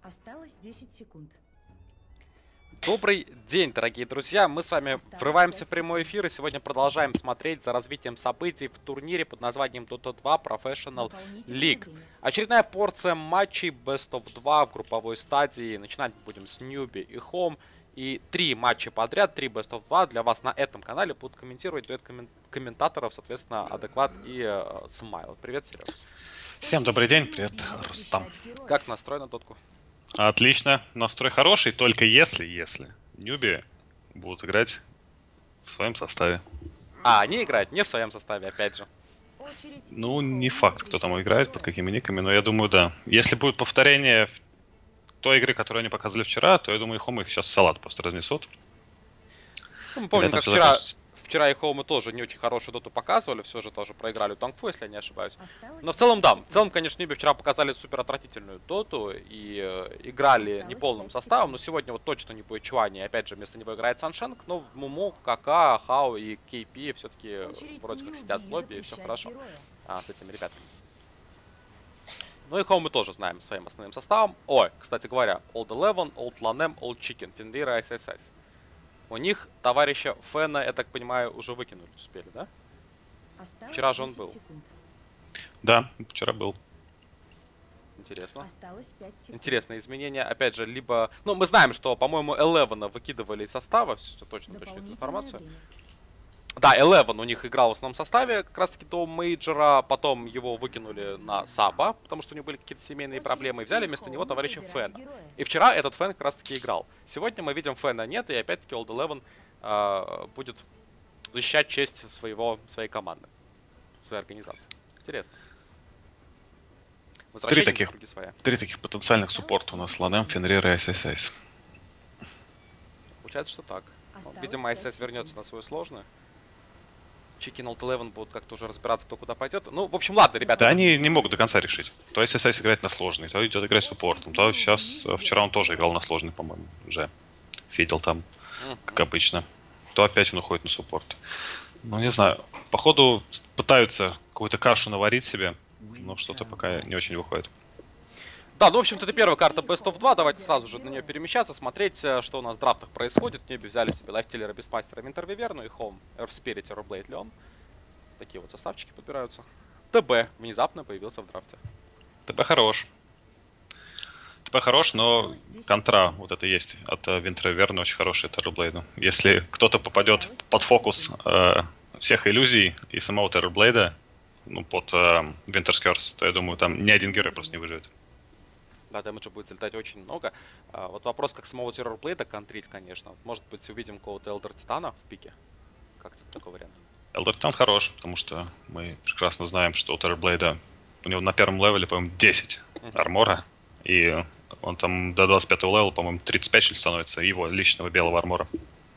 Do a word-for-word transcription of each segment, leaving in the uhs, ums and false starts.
Осталось десять секунд. Добрый день, дорогие друзья! Мы с вами врываемся в прямой эфир и сегодня продолжаем смотреть за развитием событий в турнире под названием Дота два Professional League. Очередная порция матчей Best of два в групповой стадии. Начинать будем с Newbie и Home. И три матча подряд, три Best of два для вас на этом канале будут комментировать дуэт коммен комментаторов, соответственно, Адекват и э, Смайл. Привет, Серега. Всем добрый день, привет, Рустам. Как настрой на дотку? Отлично, настрой хороший, только если, если Ньюби будут играть в своем составе. А, они играют не в своем составе, опять же. Ну, не факт, кто там играет, под какими никами, но я думаю, да. Если будет повторение той игры, которую они показывали вчера, то я думаю, Хомы их сейчас в салат просто разнесут. Ну, мы помним, как вчера, вчера и Хомы тоже не очень хорошую доту показывали, все же тоже проиграли Тангфу, если я не ошибаюсь. Но в целом, да, в целом, конечно, Ньюби вчера показали супер отвратительную доту и э, играли неполным составом, но сегодня вот точно не будет Чуани, опять же, вместо него играет Саншенг, но Муму, Кака, Хао и кей пи все-таки вроде как сидят в лобби и все хорошо а, с этими ребятами. Ну и Home мы тоже знаем своим основным составом. Ой, кстати говоря, Old Eleven, Old Lanem, Old Chicken, Фенрира, эс эс эс. У них товарища Фена, я так понимаю, уже выкинули, успели, да? Вчера же он был. Да, вчера был. Интересно. Интересное изменение. Опять же, либо... Ну, мы знаем, что, по-моему, Элевена выкидывали из состава. Все точно, точно эту информацию. Время. Да, Элевен у них играл в основном составе, как раз таки до мейджора, потом его выкинули на Саба, потому что у него были какие-то семейные проблемы, и взяли вместо него товарища Фена. И вчера этот Фен как раз таки играл. Сегодня мы видим Фена нет, и опять-таки Old Eleven э, будет защищать честь своего, своей команды, своей организации. Интересно. Три таких, три таких потенциальных суппорта у нас: Lanem, Фенрира и эс эс эс. Получается, что так. Вот, видимо, эс эс эс вернется на свою сложную. Chicken Old Eleven будут как-то уже разбираться, кто куда пойдет. Ну, в общем, ладно, ребята. Да, это... они не могут до конца решить. То эс эс эс играет на сложный, то идет играть суппортом, то сейчас, вчера он тоже играл на сложный, по-моему, уже. Фидел там, mm-hmm. как обычно. То опять он уходит на суппорт. Ну, не знаю, походу пытаются какую-то кашу наварить себе, но что-то пока не очень выходит. Да, ну, в общем-то, это первая карта Best of два. Давайте сразу же на нее перемещаться, смотреть, что у нас в драфтах происходит. Ньюби взяли себе Лайфтиллера, Бестмастера, Винтервиверну и Home, Эрфспирит, Роблейд, Леон. Такие вот составчики подбираются. ТБ внезапно появился в драфте. ТБ хорош. ТБ хорош, но контра вот это есть от Винтервиверна очень хорошая, это Роблейду. Если кто-то попадет под фокус э, всех иллюзий и самого Террорблейда, ну, под э, Winter's Curse, то я думаю, там ни один герой просто не выживет. Да, дэмэджа будет залетать очень много. А, вот вопрос, как самого Террорблейда контрить, конечно. Может быть, увидим какого-то Элдер Титана в пике? Как тебе такой вариант? Элдер Титан хорош, потому что мы прекрасно знаем, что у Террорблейда, у него на первом левеле, по-моему, десять uh-huh. армора. И он там до двадцать пятого левела, по-моему, тридцать пять становится его личного белого армора.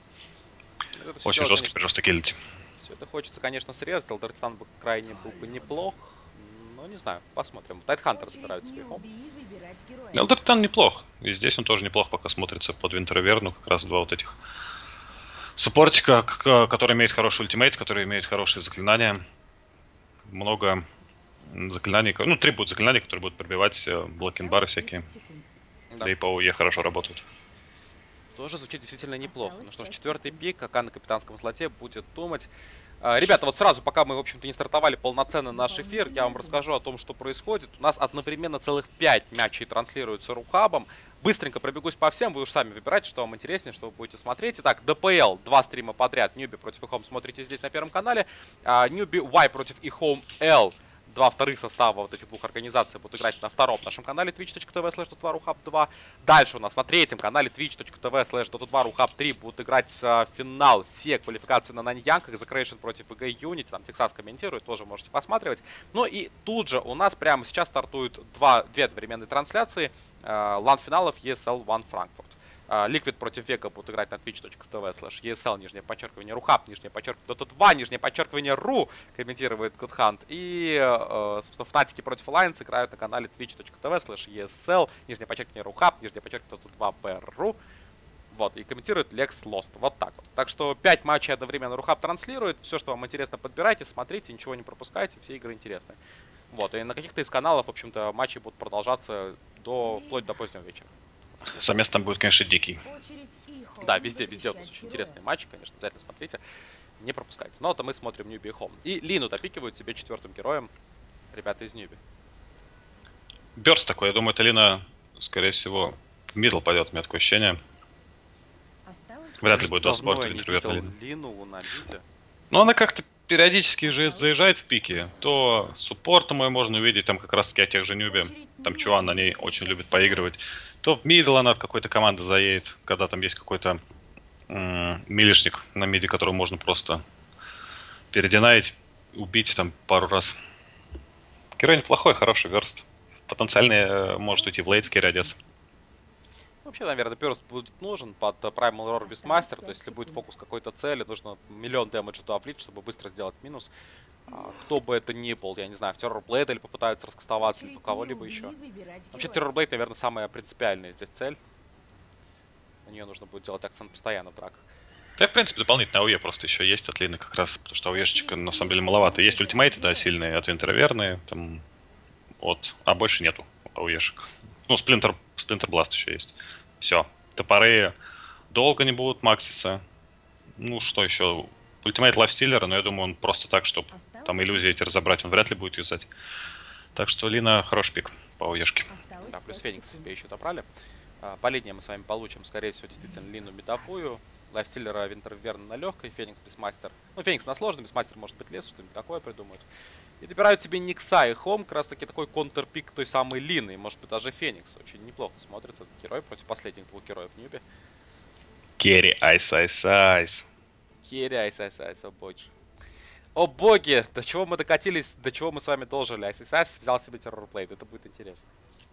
Это очень дело, жестко, конечно, жестко киллить. Все это хочется, конечно, срезать. Элдер Титан бы крайне был бы неплох. Ну, не знаю, посмотрим. Тайтхантер забирают себе Home. Элдер Титан неплох. И здесь он тоже неплох пока смотрится под Винтерверну. Как раз два вот этих суппортика, который имеет хороший ультимейт, который имеет хорошие заклинания. Много заклинаний. Ну, три будут заклинания, которые будут пробивать блокинг-бары всякие. Да. Да и по ОЕ хорошо работают. Тоже звучит действительно неплохо. Ну что ж, четвертый пик, Ака на капитанском слоте будет думать. Ребята, вот сразу, пока мы, в общем-то, не стартовали полноценно наш эфир, я вам расскажу о том, что происходит. У нас одновременно целых пять матчей транслируются Рухабом. Быстренько пробегусь по всем, вы уж сами выбирайте, что вам интереснее, что вы будете смотреть. Итак, ДПЛ, два стрима подряд, Ньюби против Ихом смотрите здесь на первом канале. Ньюби Y против Ихом L. Два вторых состава вот этих двух организаций будут играть на втором нашем канале twitch.tv слэш дота два рухаб два. Дальше у нас на третьем канале twitch.tv слэш дота два рухаб три будут играть с, финал все квалификации на Наньянг. Execration против ИГ Unity. Там Тексас комментирует, тоже можете посматривать. Ну и тут же у нас прямо сейчас стартуют два, две одновременные трансляции э, лан-финалов и эс эл один Frankfurt. Liquid против Вега будут играть на twitch.tv слэш ESL, нижнее подчеркивание, Рухаб, нижнее подчеркивание, Дота два, нижнее подчеркивание, Ру, комментирует Гудхант. И, э, собственно, Фнатики против Alliance играют на канале twitch.tv слэш ESL, нижнее подчеркивание, Рухаб, нижнее подчеркивание, Дота два, БРУ. Вот, и комментирует Лекс Lost. Вот так вот. Так что пять матчей одновременно Рухаб транслирует. Все, что вам интересно, подбирайте, смотрите, ничего не пропускайте, все игры интересны. Вот, и на каких-то из каналов, в общем-то, матчи будут продолжаться до, вплоть до позднего вечера. Замес там будет, конечно, дикий. Да, везде, везде у нас очень интересные матчи, конечно, обязательно смотрите, не пропускайте. Но это мы смотрим Ньюби и Home. И Лину допикивают себе четвертым героем ребята из Ньюби. Бёрст такой, я думаю, это Лина, скорее всего, в мидл пойдет, у меня такое ощущение. Вряд ли будет досборт или интервью Лину. Лину на миде. Но она как-то периодически же заезжает в пике. То суппортом ее можно увидеть, там как раз таки о тех же Ньюби. Там Чуан на ней очень любит поигрывать. То в мидл она от какой-то команды заедет, когда там есть какой-то м- милишник на миде, которого можно просто перединаить, убить там пару раз. Герой неплохой, хороший верст. Потенциально э, может уйти в лейт в керри одеться. Вообще, наверное, перст будет нужен под Primal Roar Beastmaster. То есть, если будет фокус какой-то цели, нужно миллион дэмэджа туда влить, чтобы быстро сделать минус. А, кто бы это ни был, я не знаю, в Terrorblade или попытаются раскастоваться, или по кого-либо еще. Вообще, Terrorblade, наверное, самая принципиальная здесь цель. На нее нужно будет делать акцент постоянно в драках. Да, в принципе, дополнительно АОЕ просто еще есть от Лины как раз, потому что АОЕшечка на самом деле маловато. Есть ультимейты, да, сильные, от интроверные, там, от... а больше нету АОЕшек. Ну, Splinter, Splinter Blast еще есть. Все. Топоры долго не будут макситься. Ну, что еще? Ультимейт лайфстиллера, но я думаю, он просто так, чтобы там иллюзии эти разобрать, он вряд ли будет юзать. Так что Лина хороший пик по АОЕшке. Да, плюс Феникс себе еще добрали. По линии мы с вами получим, скорее всего, действительно Лину медовую. Лайфстиллера Винтерверна на легкой, Феникс Бисмастер. Ну, Феникс на сложный, Бисмастер может быть лес, что-нибудь такое придумают. И добирают себе Никса и Хом, как раз таки такой контрпик той самой Лины. И, может быть, даже Феникс. Очень неплохо смотрится этот герой против последних двух героев Ньюби. Керри, айс, айс, айс. Керри, айс, айс, айс, о боги. О боги, до чего мы докатились, до чего мы с вами дожили. Айс, айс, айс взял себе Terrorblade, это будет интересно.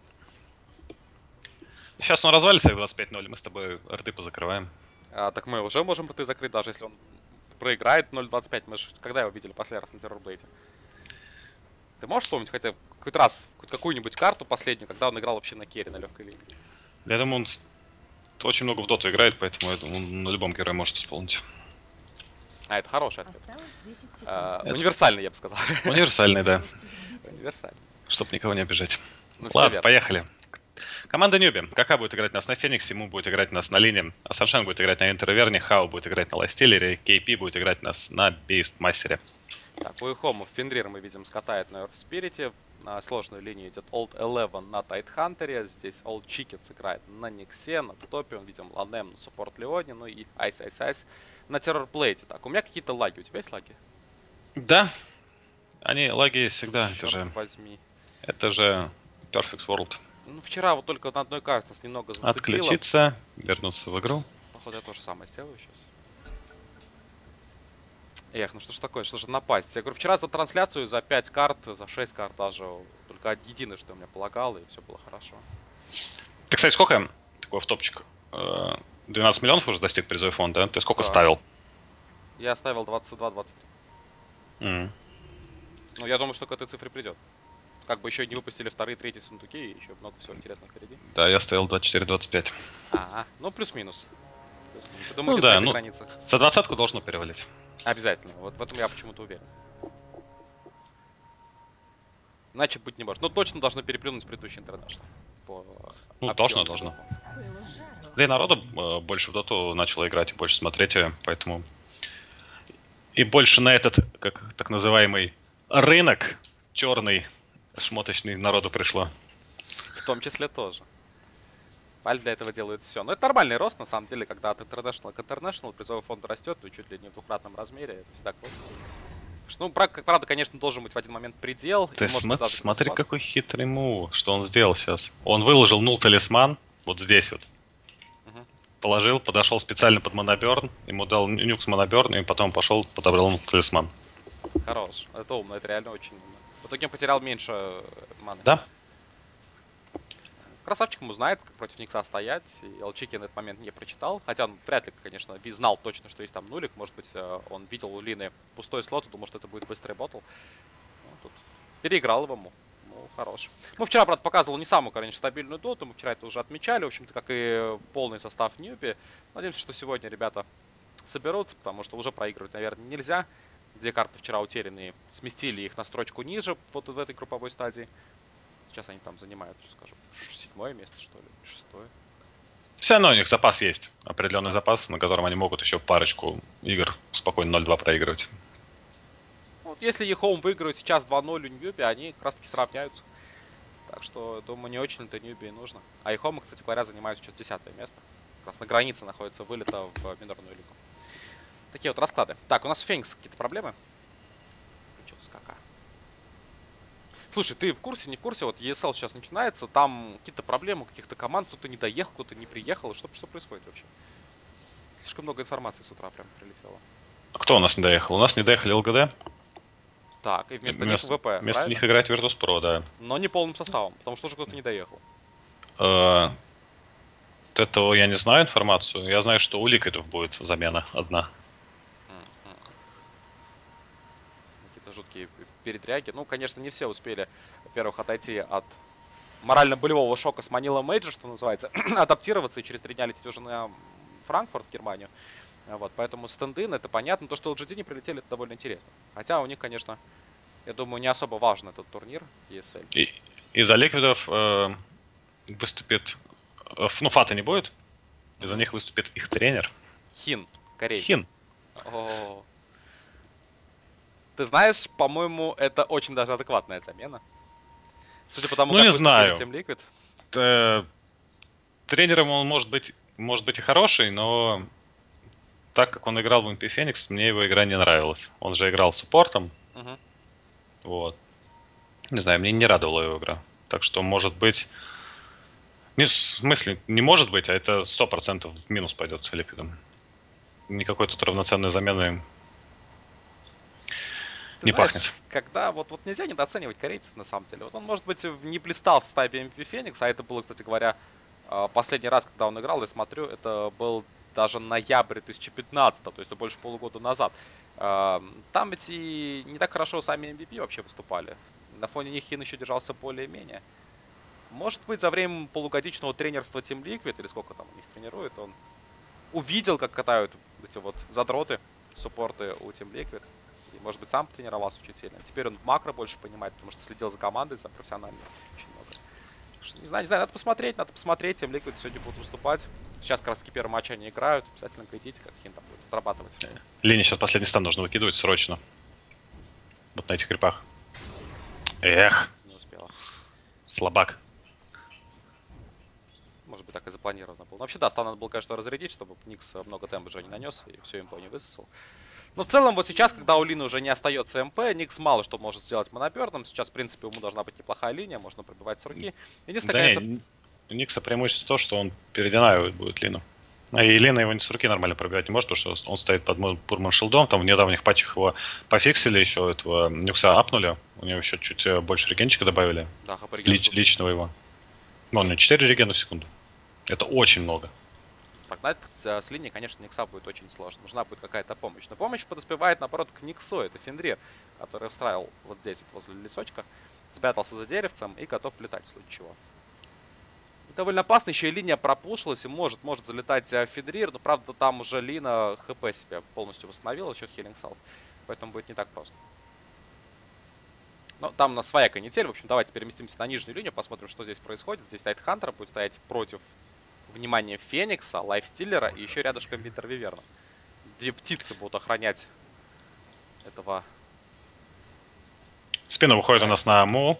Сейчас он развалится их двадцать пять ноль, мы с тобой рты позакрываем. А, так мы уже можем рты закрыть, даже если он проиграет ноль двадцать пять. Мы же когда его видели последний раз на Terrorblade? Ты можешь помнить хотя какой-то раз, хоть какую-нибудь карту последнюю, когда он играл вообще на керри, на легкой линии? Я думаю, он очень много в доту играет, поэтому я думаю, он на любом герое может исполнить. А, это хороший ответ. А, это... Универсальный, я бы сказал. Универсальный, да. Универсальный. Чтоб никого не обижать. Ну, ладно, поехали. Команда Ньюби. КК будет играть нас на Фениксе, Му будет играть нас на Лине, а Саншайн будет играть на Интерверне, Хау будет играть на Лайфстиллере, кей пи будет играть нас на Бистмастере. Так, у Ихомов Фенрир, мы видим, скатает на Earth Spirit. На сложную линию идет Old Eleven на Тайтхантере. Здесь Old Chickens играет на Никсе, на Топе. Мы видим Ланем на Суппорт Леоне, ну и Айс Айс Айс на Террорблейде. Так, у меня какие-то лаги. У тебя есть лаги? Да. Они лаги всегда. Черт это же, возьми. Это же Perfect World. Ну, вчера вот только на одной карте нас немного зацепило. Отключиться, вернуться в игру. Походу, я то же самое сделаю сейчас. Эх, ну что ж такое, что же напасть? Я говорю, вчера за трансляцию, за пять карт, за шесть карт даже, только единое, что у меня полагало, и все было хорошо. Ты, кстати, сколько, такой в топчик, двенадцать миллионов уже достиг призовой фонд, да? Ты сколько да. ставил? Я ставил двадцать два двадцать три. Mm. Ну, я думаю, что к этой цифре придет. Как бы еще не выпустили вторые, третьи сундуки, и еще много всего интересного впереди. Да, я ставил двадцать четыре двадцать пять. Ага, ну плюс-минус. Плюс-минус. Я думаю, ну где-то да, на этой ну, границе. За двадцатку должно перевалить. Обязательно, вот в этом я почему-то уверен. Иначе быть не может. Ну, точно должно переплюнуть предыдущий интернешнл. Ну, должно, должно. Да и народу э, больше в доту начало играть и больше смотреть ее, поэтому... И больше на этот, как так называемый, рынок черный, шмоточный народу пришло. В том числе тоже. Valve для этого делает все. Но это нормальный рост, на самом деле, когда от International к International призовой фонд растет, ну, чуть ли не в двукратном размере. Это всегда круто. Ну, правда, конечно, должен быть в один момент предел. Ты см смотри, какой хитрый мув, что он сделал сейчас. Он выложил нул талисман, вот здесь вот. Угу. Положил, подошел специально под моноберн, ему дал нюк с моноберн, и потом пошел, подобрал нул талисман. Хорош, это умно, это реально очень умно. В итоге он потерял меньше маны. Да. Красавчик ему знает, как против Никса стоять, и Элчики на этот момент не прочитал. Хотя он вряд ли, конечно, знал точно, что есть там нулик. Может быть, он видел у Лины пустой слот и думал, что это будет быстрый ботл. Ну, тут переиграл его. Ну, Ну, хорош. Мы вчера, правда, показывал не самую, конечно, стабильную доту. Мы вчера это уже отмечали. В общем-то, как и полный состав Ньюби. Надеемся, что сегодня ребята соберутся, потому что уже проигрывать, наверное, нельзя. Две карты вчера утерянные. Сместили их на строчку ниже, вот в этой групповой стадии. Сейчас они там занимают, скажем, седьмое место, что ли, шестое. Все равно у них запас есть. Определенный запас, на котором они могут еще парочку игр спокойно ноль-два проигрывать. Вот если eHome выиграют сейчас два ноль у Ньюби, они как раз таки сравняются. Так что, думаю, не очень-то Ньюби и нужно. А eHome, кстати говоря, занимают сейчас десятое место. Как раз на границе находится вылета в минорную лигу. Такие вот расклады. Так, у нас у Феникса какие-то проблемы? Включился КК. Слушай, ты в курсе, не в курсе? Вот и эс эл сейчас начинается, там какие-то проблемы у каких-то команд, кто-то не доехал, кто-то не приехал. Что, что происходит вообще? Слишком много информации с утра прям прилетело. А кто у нас не доехал? У нас не доехали ЛГД. Так, и вместо, вместо них ВП, Вместо правильно? них играет Virtus.pro, да. Но не полным составом, потому что уже кто-то не доехал. Uh, вот этого я не знаю информацию. Я знаю, что у Ликвидов будет замена одна. Какие-то жуткие передряги. Ну, конечно, не все успели, во-первых, отойти от морально-болевого шока с Манила Мейджор, что называется, адаптироваться и через три дня лететь уже на Франкфурт, в Германию. Вот, поэтому стенд-ин, это понятно. То, что эл джи ди не прилетели, это довольно интересно. Хотя у них, конечно, я думаю, не особо важен этот турнир и эс эл. И, из-за Ликвидов э, выступит... Э, ну, Фата не будет. Из-за mm-hmm. них выступит их тренер. Хин, корейец. Хин. О-о-о. Ты знаешь, по-моему, это очень даже адекватная замена. Судя по тому, ну, как не выступили знаю. Team Liquid. Т- тренером он может быть, может быть и хороший, но так как он играл в эм пи Phoenix, мне его игра не нравилась. Он же играл суппортом. Угу. Вот. Не знаю, мне не радовала его игра. Так что, может быть... Не, в смысле, не может быть, а это сто процентов в минус пойдет Ликвидом. Никакой тут равноценной замены Ты не знаешь, пахнет. Когда вот, вот нельзя недооценивать корейцев на самом деле. Вот он, может быть, не блистал в составе эм пи Phoenix, а это было, кстати говоря, последний раз, когда он играл, я смотрю, это был даже ноябрь две тысячи пятнадцатого, то есть это больше полугода назад. Там ведь и не так хорошо сами эм ви пи вообще выступали. На фоне них Хин еще держался более-менее. Может быть, за время полугодичного тренерства Team Liquid, или сколько там у них тренирует, он увидел, как катают эти вот задроты, суппорты у Team Liquid. И, может быть, сам тренировался очень сильно. Теперь он в макро больше понимает, потому что следил за командой, за профессиональной очень много. Не знаю, не знаю, надо посмотреть, надо посмотреть. Team Liquid сегодня будут выступать. Сейчас как раз таки первый матч они играют. Обязательно глядите, как Хин там будет отрабатывать. Лине сейчас последний стан нужно выкидывать срочно. Вот на этих крипах. Эх. Не успела. Слабак. Может быть, так и запланировано было. Но вообще, да, стан надо было, конечно, разрядить, чтобы Никс много темпа не нанес и все импо не высосал. Но в целом, вот сейчас, когда у Лины уже не остается МП, Никс мало что может сделать моноберном. Сейчас, в принципе, ему должна быть неплохая линия, можно пробивать с руки. Единственное, да конечно... не, у Никса преимущество то, что он перединаивает будет Лину. А и Лина его не с руки нормально пробивать не может, потому что он стоит под Пурман Шилдом. Там в недавних патчах его пофиксили, еще этого Нюкса апнули. У него еще чуть больше регенчика добавили. Да, Лич, личного его. Ну, у него четыре регена в секунду. Это очень много. Прогнать с линии, конечно, Никса будет очень сложно. Нужна будет какая-то помощь. Но помощь подоспевает, наоборот, к Никсу. Это Фенрир, который встраивал вот здесь, вот возле лесочка, спрятался за деревцем и готов летать в случае чего. И довольно опасно. Еще и линия пропушилась, и может, может залетать Фенрир. Но, правда, там уже Лина ХП себя полностью восстановила, счет хилинг салв. Поэтому будет не так просто. Но там у нас своя канитель. В общем, давайте переместимся на нижнюю линию, посмотрим, что здесь происходит. Здесь стоит Хантер, будет стоять против... Внимание, Феникса, Лайфстиллера и еще рядышком Винтер Виверна. Две птицы будут охранять этого. Спина выходит у нас на Му.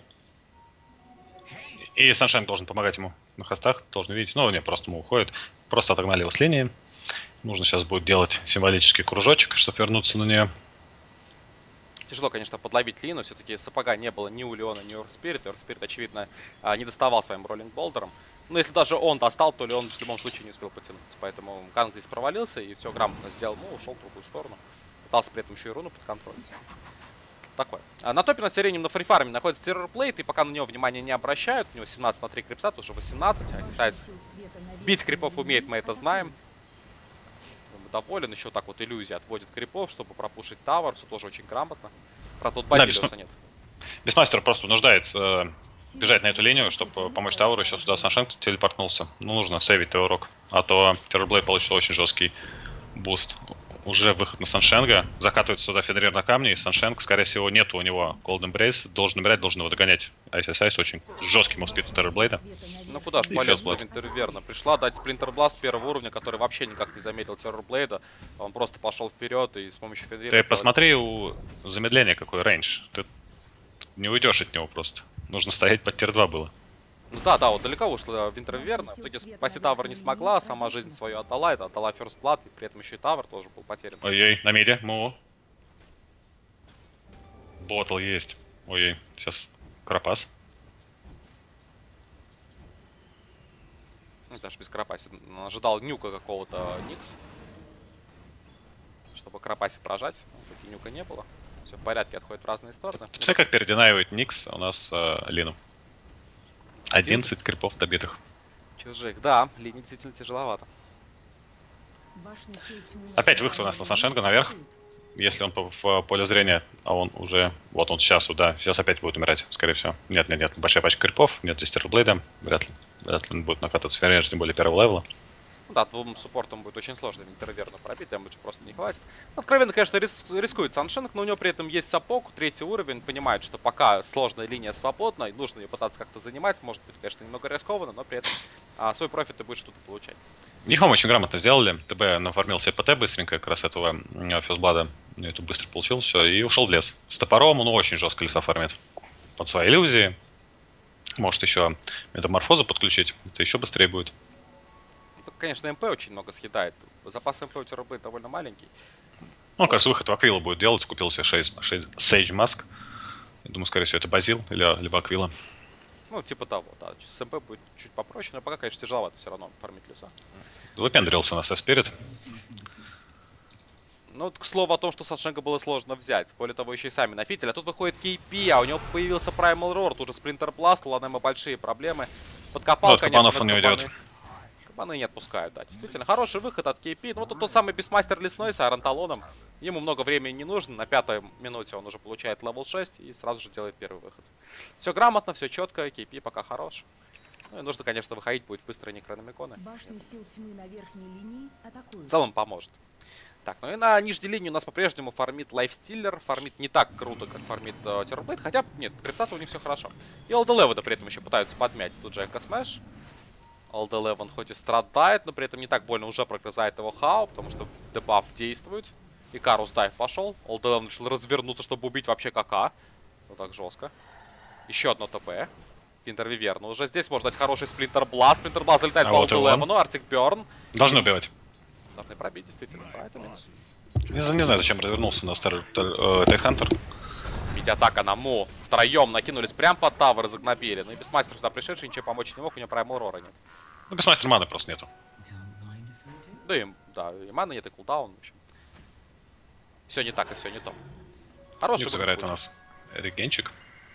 И Саншайн должен помогать ему на хостах. Должен видеть. Ну, не, просто Му уходит. Просто отогнали его с линии. Нужно сейчас будет делать символический кружочек, чтобы вернуться на нее. Тяжело, конечно, подловить Лину. Все-таки сапога не было ни у Леона, ни у Орспирит. Орспирит, очевидно, не доставал своим роллинг-болдером. Но если даже он достал, то Леон в любом случае не успел потянуться. Поэтому Канг здесь провалился и все грамотно сделал. Му, ушел в другую сторону. Пытался при этом еще и руну под контроль. Такое. А на топе на Сиренем на фрифарме находится Террорплейт. И пока на него внимания не обращают. У него семнадцать на три крипта, уже восемнадцать. Антисайз бить крипов умеет, мы это знаем. Доволен. Еще так вот иллюзия отводит крипов, чтобы пропушить тавер. Все тоже очень грамотно. Правда, тут Базилиуса да, нет. Бисмастер просто нуждает э, бежать на эту линию, чтобы помочь Тауру. Еще сюда Саншенк телепортнулся. Ну, нужно сейвить Таурок. А то Террорблейд получил очень жесткий буст. Уже выход на Саншенга. Закатывается сюда Фенрир на камне. И Саншенг, скорее всего, нету у него Golden Embrace. Должен набирать, должен его догонять. Айс Айс Айс очень жесткий мовспид у Террорблейда. Ну куда ж полез Винтерверна. Пришла дать Спринтер Бласт первого уровня, который вообще никак не заметил Террорблейда. Он просто пошел вперед и с помощью Фенрира... Ты посмотри у замедления какой рейндж. Ты не уйдешь от него просто. Нужно стоять под тир два было. Ну да, да, вот далеко ушла Винтерверна. В итоге спасти Тавр не смогла, сама жизнь свою отдала. Это отдала First Blood, и при этом еще и Тавр тоже был потерян. Ой-ой, на миде, му. Ботл есть. Ой-ой, сейчас Крапас. Ну, даже без Крапаси. Ожидал нюка какого-то Никс, чтобы Крапаси прожать. Таки нюка не было. Все в порядке, отходит в разные стороны. Все как перединаивает Никс у нас э, Лину. одиннадцать крипов добитых. Чужих, да, линия действительно тяжеловато. Опять выход у нас на Саншенга наверх. Если он по, в поле зрения, а он уже... Вот он сейчас, да, сейчас опять будет умирать, скорее всего. Нет, нет, нет, большая пачка крипов, нет здесь Террорблейда. Вряд ли. Вряд ли он будет накатываться Фенрир, тем более первого левела. Да, двум суппортам будет очень сложно Винтерверну пробить, дэмэджа просто не хватит. Ну, откровенно, конечно, рис рискует Саншенг, но у него при этом есть сапог, третий уровень, понимает, что пока сложная линия свободна, и нужно ее пытаться как-то занимать, может быть, конечно, немного рискованно, но при этом а, свой профит ты будешь что-то получать. Нихом очень грамотно сделали, ТБ нафармил себе ПТ быстренько, как раз этого Фьюзблада, это быстро получил, все, и ушел в лес. С топором он очень жестко леса фармит под свои иллюзии. Может еще метаморфозу подключить, это еще быстрее будет. Конечно, МП очень много съедает. Запас МП у Террорблейда довольно маленький. Ну, кажется, выход в Аквилу будет делать. Купил себе Sage Mask. Я думаю, скорее всего, это Базил или, либо Аквила. Ну, типа того, да. С МП будет чуть попроще, но пока, конечно, тяжеловато все равно фармить леса. Выпендрился у нас Эспирит. Ну, к слову о том, что Саншенга было сложно взять. Более того, еще и сами нафитили. А тут выходит кей пи, а у него появился Primal Roar. Тут же Splinter Blast, у Ланема большие проблемы. Подкопал, ну, конечно, он не уйдет. Кабаны не отпускают, да, действительно. Хороший выход от кей пи. Ну, вот тот самый Бисмастер лесной с Айронталоном. Ему много времени не нужно. На пятой минуте он уже получает левел шесть и сразу же делает первый выход. Все грамотно, все четко. кей пи пока хорош. Ну и нужно, конечно, выходить будет быстро Некрономиконы. В целом поможет. Так, ну и на нижней линии у нас по-прежнему фармит Лайфстиллер. Фармит не так круто, как фармит э, Террорблейд. Хотя, нет, крипсата у них все хорошо. И Олд-Элевена при этом еще пытаются подмять. Тут же Эко-смэш. Олд-Элевен хоть и страдает, но при этом не так больно уже прогрызает его Хау, потому что дебаф действует. И Карус дайв пошел. Олд-Элевен решил развернуться, чтобы убить вообще КК. Вот так жестко. Еще одно ТП. Пинтер Виверна. Уже здесь можно дать хороший Сплинтер Бласт. Сплинтер Бласт залетает а по вот Олд-Элевену. Артик Бёрн. Должны убивать. Должны пробить, действительно. А, это минус. Не, не знаю, зачем развернулся на старый Тайтхантер. Ведь атака на Му. Втроем накинулись прям под тавер, загнобили. Ну и Бисмастер сюда пришедший ничего помочь не мог, у него Primal Roar нет. Ну, Бисмастер маны просто нету. Да и, да, и маны нет, и кулдаун, в общем. Все не так, и все не то. Хороший забирает у нас регенчик.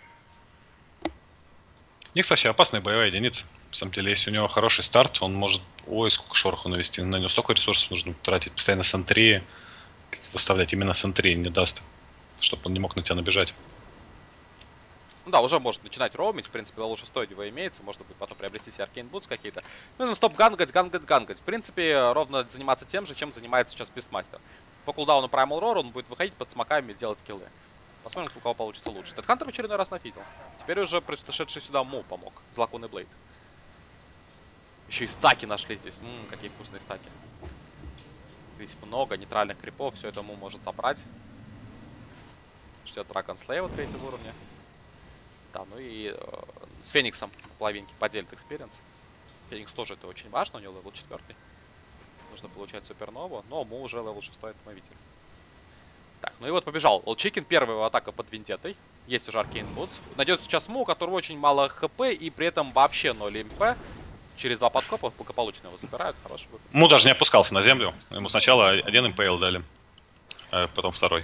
Никс вообще опасная боевая единица. На самом деле, если у него хороший старт, он может... Ой, сколько шороху навести. На него столько ресурсов нужно тратить. Постоянно сентри. Выставлять именно сентри не даст. Чтобы он не мог на тебя набежать. Ну да, уже может начинать роумить. В принципе, левел шесть его имеется. Можно будет потом приобрести себе аркейн бутс какие-то. Ну и на стоп гангать, гангать, гангать. В принципе, ровно заниматься тем же, чем занимается сейчас Бистмастер. По кулдауну Primal Roar он будет выходить под смоками и делать скиллы. Посмотрим, у кого получится лучше. Этот Хантер в очередной раз нафидел. Теперь уже пришедший сюда Му помог. Злоконный Блейд. Еще и стаки нашли здесь. Ммм, какие вкусные стаки. Здесь много нейтральных крипов. Все это Му может собрать. Ждет Дракон Слейва третьего уровня. Да, ну и э, с Фениксом на половинке поделит экспириенс. Феникс тоже это очень важно. У него левел четвертый. Нужно получать супернову. Но Му уже левел шесть, это мы видели. Так, ну и вот побежал Олдчикен. Первая его атака под Вендеттой. Есть уже Аркейн Бутс. Найдется сейчас Му, у которого очень мало хп и при этом вообще ноль МП. Через два подкопа благополучно его забирают. Хороший выход. Му даже не опускался на землю. Ему сначала один МПЛ дали, а потом второй.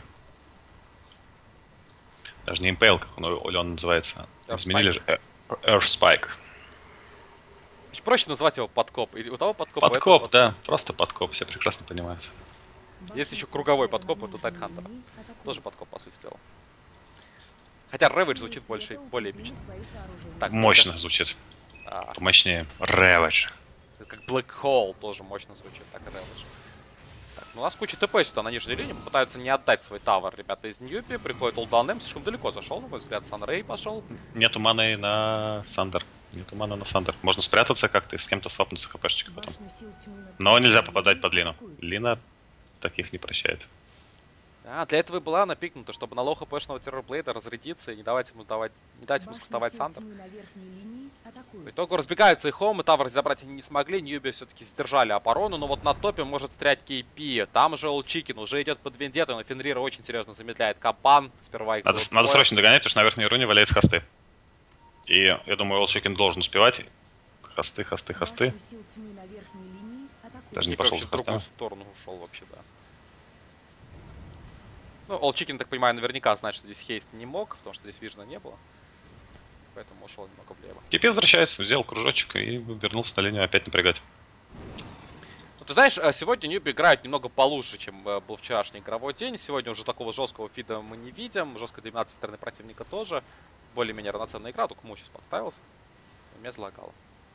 Даже не МПЛ, как он, он называется. Earth Изменили же. Earth Spike. Проще назвать его подкоп. И у того подкопа, подкоп, этого... да. Просто подкоп. Все прекрасно понимают. Есть еще круговой подкоп, это Тайтхантер. Тоже подкоп, по сути дела. Хотя Ravage звучит больше, более эпично. Так, мощно это... звучит. А. Помощнее. Ravage. Как Black Hole тоже мощно звучит, так и Ravage. Так, ну у нас куча ТП сюда на нижней линии. Пытаются не отдать свой тавер ребята из Ньюби. Приходит Олданем, слишком далеко зашел, на мой взгляд. Санрей пошел. Нету маны на Сандер. Нету маны на Сандер. Можно спрятаться как-то и с кем-то свапнуться хпшечкой потом. Но нельзя попадать под Лину. Лина таких не прощает. А, для этого и была напикнута, чтобы на лоу хпшного террорблейда разрядиться и не давать ему давать, не дать ему скастовать Сандер. По итогу разбегаются и Хоум, и Тавр забрать они не смогли. Ньюби все-таки сдержали оборону, но вот на топе может стрять кей пи. Там же Олчикин уже идет под вендеттой, но Фенрира очень серьезно замедляет Капан. Сперва их надо, надо срочно догонять, потому что на верхней руне валяется хосты. И я думаю, Олчикин должен успевать. Хосты, хосты, хосты. Даже не пошел за в другую сторону ушел вообще, да. Ну, Олчикин, так понимаю, наверняка знает, что здесь хейст не мог, потому что здесь вижена не было. Поэтому ушел немного влево. Кипи возвращается, взял кружочек и вернулся на линию опять напрягать. Ну, ты знаешь, сегодня Ньюби играют немного получше, чем был вчерашний игровой день. Сегодня уже такого жесткого фида мы не видим. Жесткой доминации со стороны противника тоже. Более-менее равноценная игра, только Му сейчас подставился. И меня залагало.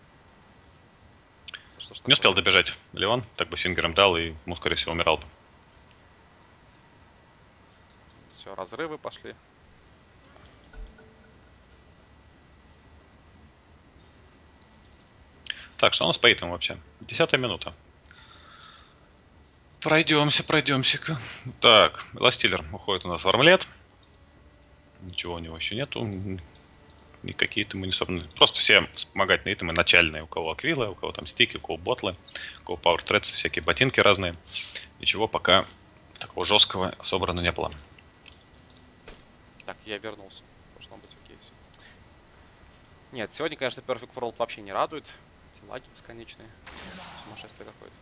Что, что не успел добежать Леон, так бы фингером дал, и Му, скорее всего, умирал бы. Все, разрывы пошли. Так, что у нас по итогам вообще? Десятая минута. Пройдемся, пройдемся-ка. Так, Ластиллер уходит у нас в армлет. Ничего у него еще нету. Никакие итемы не особенно. Просто все вспомогательные итемы начальные. У кого аквилы, у кого там стики, у кого ботлы, у кого пауэртредсы, всякие ботинки разные. Ничего пока такого жесткого собрано не было. Так, я вернулся. Должно быть окей. Нет, сегодня, конечно, Perfect World вообще не радует. Эти лаги бесконечные. Сумасшествие какое-то.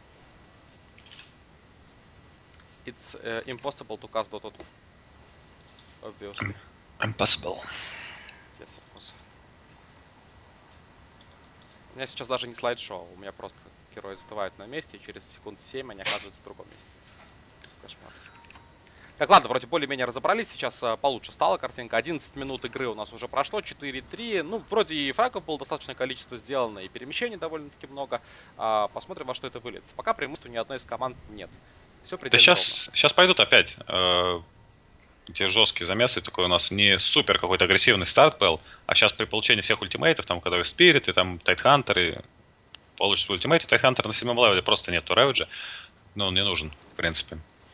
It's uh, impossible to cast Dota two. Obviously. Impossible. Yes, of course. У меня сейчас даже не слайд-шоу. У меня просто герои застывают на месте, и через секунд семь они оказываются в другом месте. Кошмар. Так, ладно, вроде более-менее разобрались. Сейчас а, получше стала картинка. одиннадцать минут игры у нас уже прошло. четыре три. Ну, вроде и фрагов было достаточное количество сделано, и перемещений довольно-таки много. А, посмотрим, во что это выльется. Пока преимущества ни одной из команд нет. Все предельно да сейчас, ровно. Сейчас пойдут опять э, те жесткие замесы. Такой у нас не супер какой-то агрессивный старт был. А сейчас при получении всех ультимейтов, там, когда Спирит и там Тайтхантер, и получится ультимейт, Тайтхантер на седьмом левеле просто нету Рэвиджа. Но он не нужен, в принципе.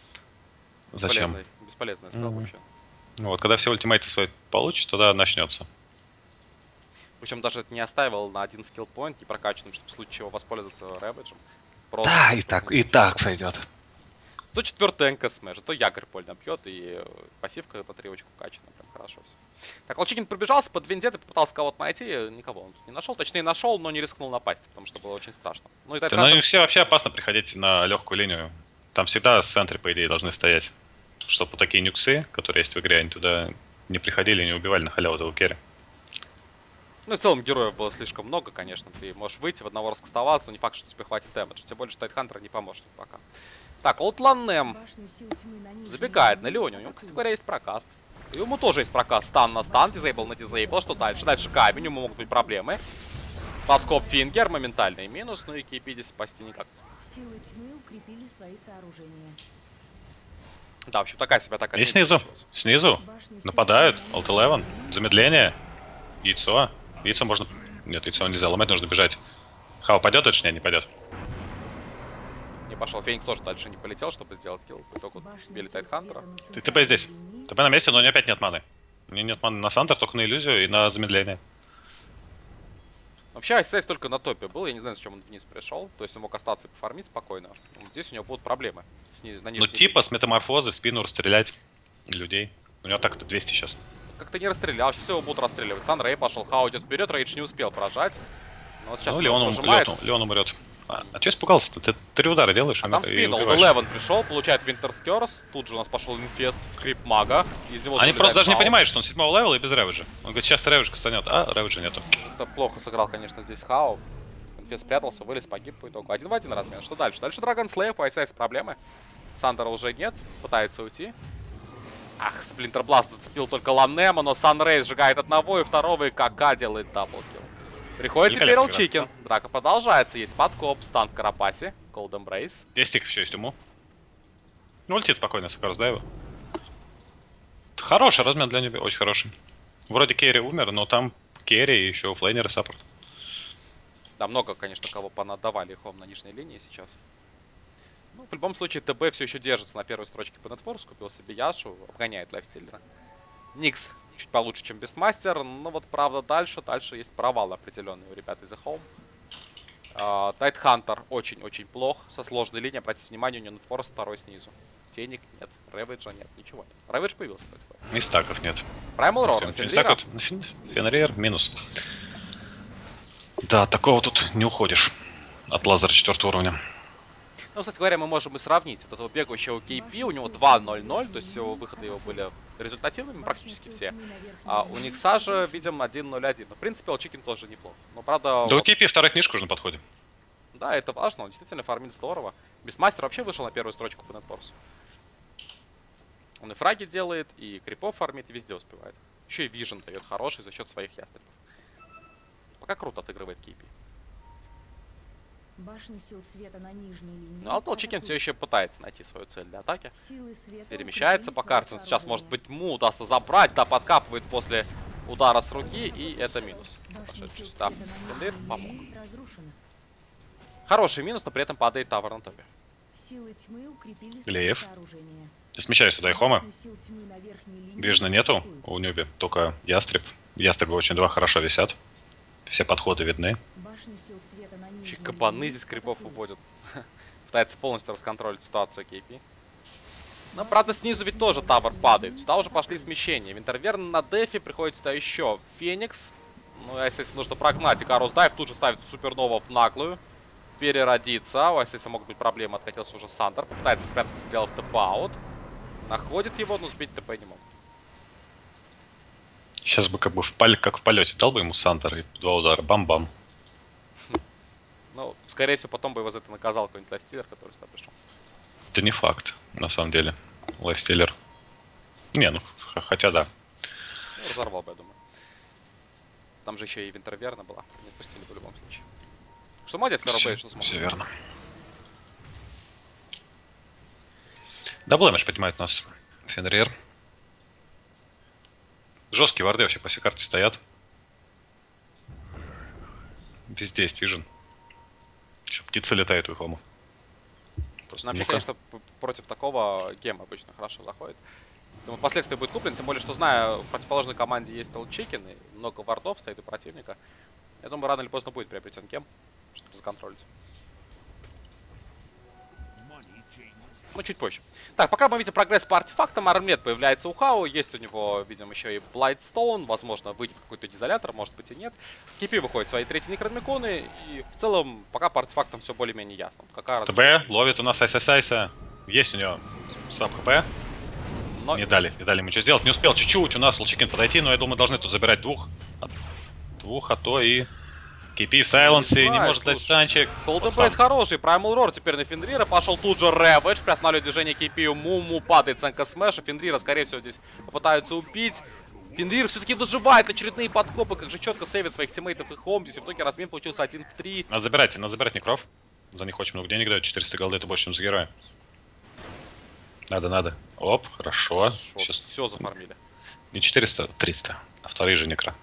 Зачем? Бесполезный спел mm-hmm. вообще. Ну вот, когда все ультимейты свои получат, тогда начнется. Причем даже не оставил на один скилл-поинт, не прокачанным, чтобы в случае чего воспользоваться Рэвиджем. Да, и так, и так сойдет. То четвертый НК смэш, то якорь больно бьет, и пассивка по тревочку вкачана, прям хорошо все. Так, Олчикин пробежался под вендеттой, попытался кого-то найти, никого он тут не нашел. Точнее, нашел, но не рискнул напасть, потому что было очень страшно. Ну, и да, ну, все вообще опасно приходить на легкую линию. Там всегда в центре, по идее, должны стоять. Чтобы такие нюксы, которые есть в игре, они туда не приходили и не убивали на халяву этого керри. Ну и в целом героев было слишком много, конечно. Ты можешь выйти, в одного раскастоваться, но не факт, что тебе хватит дэмэдж. Тем более, что Тайтхантер не поможет пока. Так, Олтланем забегает на Леоне. У него, кстати говоря, есть прокаст. И ему тоже есть прокаст. Стан на стан, дизейбл на дизейбл. Что дальше? Дальше камень, у него могут быть проблемы. Подкоп Фингер, моментальный минус. Ну и кей пи спасти никак не смог. Силы тьмы укрепили свои сооружения. Да, в общем, такая себя такая. И снизу, снизу нападают. Олт Элевен, замедление, яйцо. Яйцо можно... Нет, яйцо нельзя ломать, нужно бежать. Хау пойдет дальше? Не, не пойдет. Не пошел. Феникс тоже дальше не полетел, чтобы сделать килл. По итогу били Тайтхантера. Ты ТП здесь. ТП на месте, но у него опять нет маны. У него нет маны на Сандер, только на иллюзию и на замедление. Вообще, Айсайс только на топе был. Я не знаю, зачем он вниз пришел. То есть он мог остаться и пофармить спокойно. Вот здесь у него будут проблемы. Сниз... На ну типа с метаморфозы в спину расстрелять людей. У него так-то двести сейчас. Как-то не расстрелял. Сейчас его будут расстреливать. Санрей пошел. Хау идет вперед. Рейдж не успел прожать. Но вот сейчас ну, Леон, Леон, Леон умрет. А, а что испугался-то? Ты три удара делаешь, а там спин. Олд Элевен пришел, получает Винтерс Кёрс. Тут же у нас пошел инфест в крип мага. Из него они просто даже Хау. Не понимают, что он седьмого левела и без Рэвиджа. Он говорит, сейчас Рэвиджка станет, а Рэвиджа нету. Это плохо сыграл, конечно, здесь Хау. Инфест спрятался, вылез, погиб по итогу. Один в один размен. Что дальше? Дальше Драгон Слейв, у Айсайс проблемы. Сандера уже нет, пытается уйти. Ах, Сплинтер Бласт зацепил только Ланема, но Санрейз сжигает одного и второго, и КК делает даблкил. Приходит теперь Лчикин. Драка продолжается. Есть подкоп, стан в Карапасе. Cold Embrace. Есть тик еще, есть уму. Ну, ультит спокойно, Сакарус, да его? Хороший размен для него, очень хороший. Вроде керри умер, но там керри и еще флейнер и саппорт. Да, много, конечно, кого понадавали хом на нижней линии сейчас. Ну, в любом случае, ТБ все еще держится на первой строчке по нетворс. Купил себе Яшу, обгоняет лайфстиллера. Никс чуть получше, чем Бестмастер. Но вот, правда, дальше, дальше есть провал определенный у ребят из The Home. Тайтхантер очень-очень плох. Со сложной линией, обратите внимание, у него нетворс второй снизу. Денег нет, Рэвиджа нет, ничего нет. Рэвидж появился, кстати. И стаков нет. Primal Roar, Фенрира. Фенрир минус. Да, такого тут не уходишь от лазера четвертого уровня. Ну, кстати говоря, мы можем и сравнить. Вот этого бегающего кей пи, у него два ноль ноль, то есть его выходы его были результативными практически все. А у Никса же, видим, один ноль один. В принципе, Лчикин тоже неплохо. Но, правда... Да, вот... у кей пи вторая книжка уже на подходе. Да, это важно, он действительно фармит здорово. Бестмастер вообще вышел на первую строчку по нетворсу. Он и фраги делает, и крипов фармит, и везде успевает. Еще и вижен дает хороший за счет своих ястребов. Пока круто отыгрывает кей пи. Башню сил света на нижней линии. Ну, а Лчикин все еще пытается найти свою цель для атаки. Света Перемещается по карте. Сейчас, может быть, Му удастся забрать. Да, подкапывает после удара с руки. И это минус. Пошедший став. Фенрир помог. Хороший минус, но при этом падает тавер на топе. Силы тьмы укрепили Леев. сооружение. Смещаюсь туда и Хома. Сил тьмы на верхней линии Вижна нету атакуют. у Нюби, только ястреб. Ястребы очень два хорошо висят. Все подходы видны. Башню сил света на нижней Еще кабаны линии здесь крипов атакуют. уводят. Пытается полностью расконтролить ситуацию кей пи. Но, правда, снизу ведь тоже тавер падает. Сюда уже пошли смещения. Винтерверн на дефе, приходит сюда еще Феникс. Ну, если нужно прогнать, Икарус Дайв тут же ставит Супернова в наглую. Переродиться. У Айсиса могут быть проблемы. Откатился уже Сандер. Попытается спрятаться, сделав тэп-аут. Находит его, но сбить ТП не мог. Сейчас бы как бы в паль, как в полете дал бы ему Сандер и два удара. Бам-бам. Ну, скорее всего, потом бы его за это наказал какой-нибудь лайфстиллер, который сюда пришел. Это не факт, на самом деле. Лайфстиллер. Не, ну, хотя да. Ну, разорвал бы, я думаю. Там же еще и Винтерверна была. Не отпустили в любом случае. Что молодец, Лерубей, что смог. Все верно. Даблэмэдж поднимает нас Фенрир. Жесткие варды вообще по всей карте стоят. Везде есть вижен. Еще птица летает у Хому. Ну, вообще, конечно, против такого гем обычно хорошо заходит. Думаю, впоследствии будет куплен, тем более, что зная, в противоположной команде есть Лчикин, и много вардов стоит у противника. Я думаю, рано или поздно будет приобретен гем, чтобы законтролить. Ну, чуть позже. Так, пока мы видим прогресс по артефактам, армлет появляется у Хау, есть у него, видим, еще и Бладстоун, возможно, выйдет какой-то дизолятор, может быть и нет. кей пи выходит свои третьи некрономиконы, и в целом, пока по артефактам все более-менее ясно. Какая ТБ ловит у нас Айса-Сайса, есть у него свап хп. Но... Не дали, не дали ему что сделать, не успел чуть-чуть у нас Лчикин подойти, но я думаю, должны тут забирать двух, двух, а то и... кей пи в сайленсе, не, не может слушай. Дать станчик. Cold Embrace хороший, Primal Roar теперь на Фенрира. Пошел тут же Рэвидж, приостанавливает движение кей пи, Муму падает Ценка Смэша. Фенрира, скорее всего, здесь попытаются убить. Фенрир все-таки выживает очередные подкопы, как же четко сейвит своих тиммейтов и Хом. Здесь в итоге размен получился один в три. Надо забирать, надо забирать некров. За них очень много денег дают, четыреста голды, это больше, чем за героя. Надо, надо. Оп, хорошо. Сейчас все зафармили. Не четыреста, триста. А вторые же некра.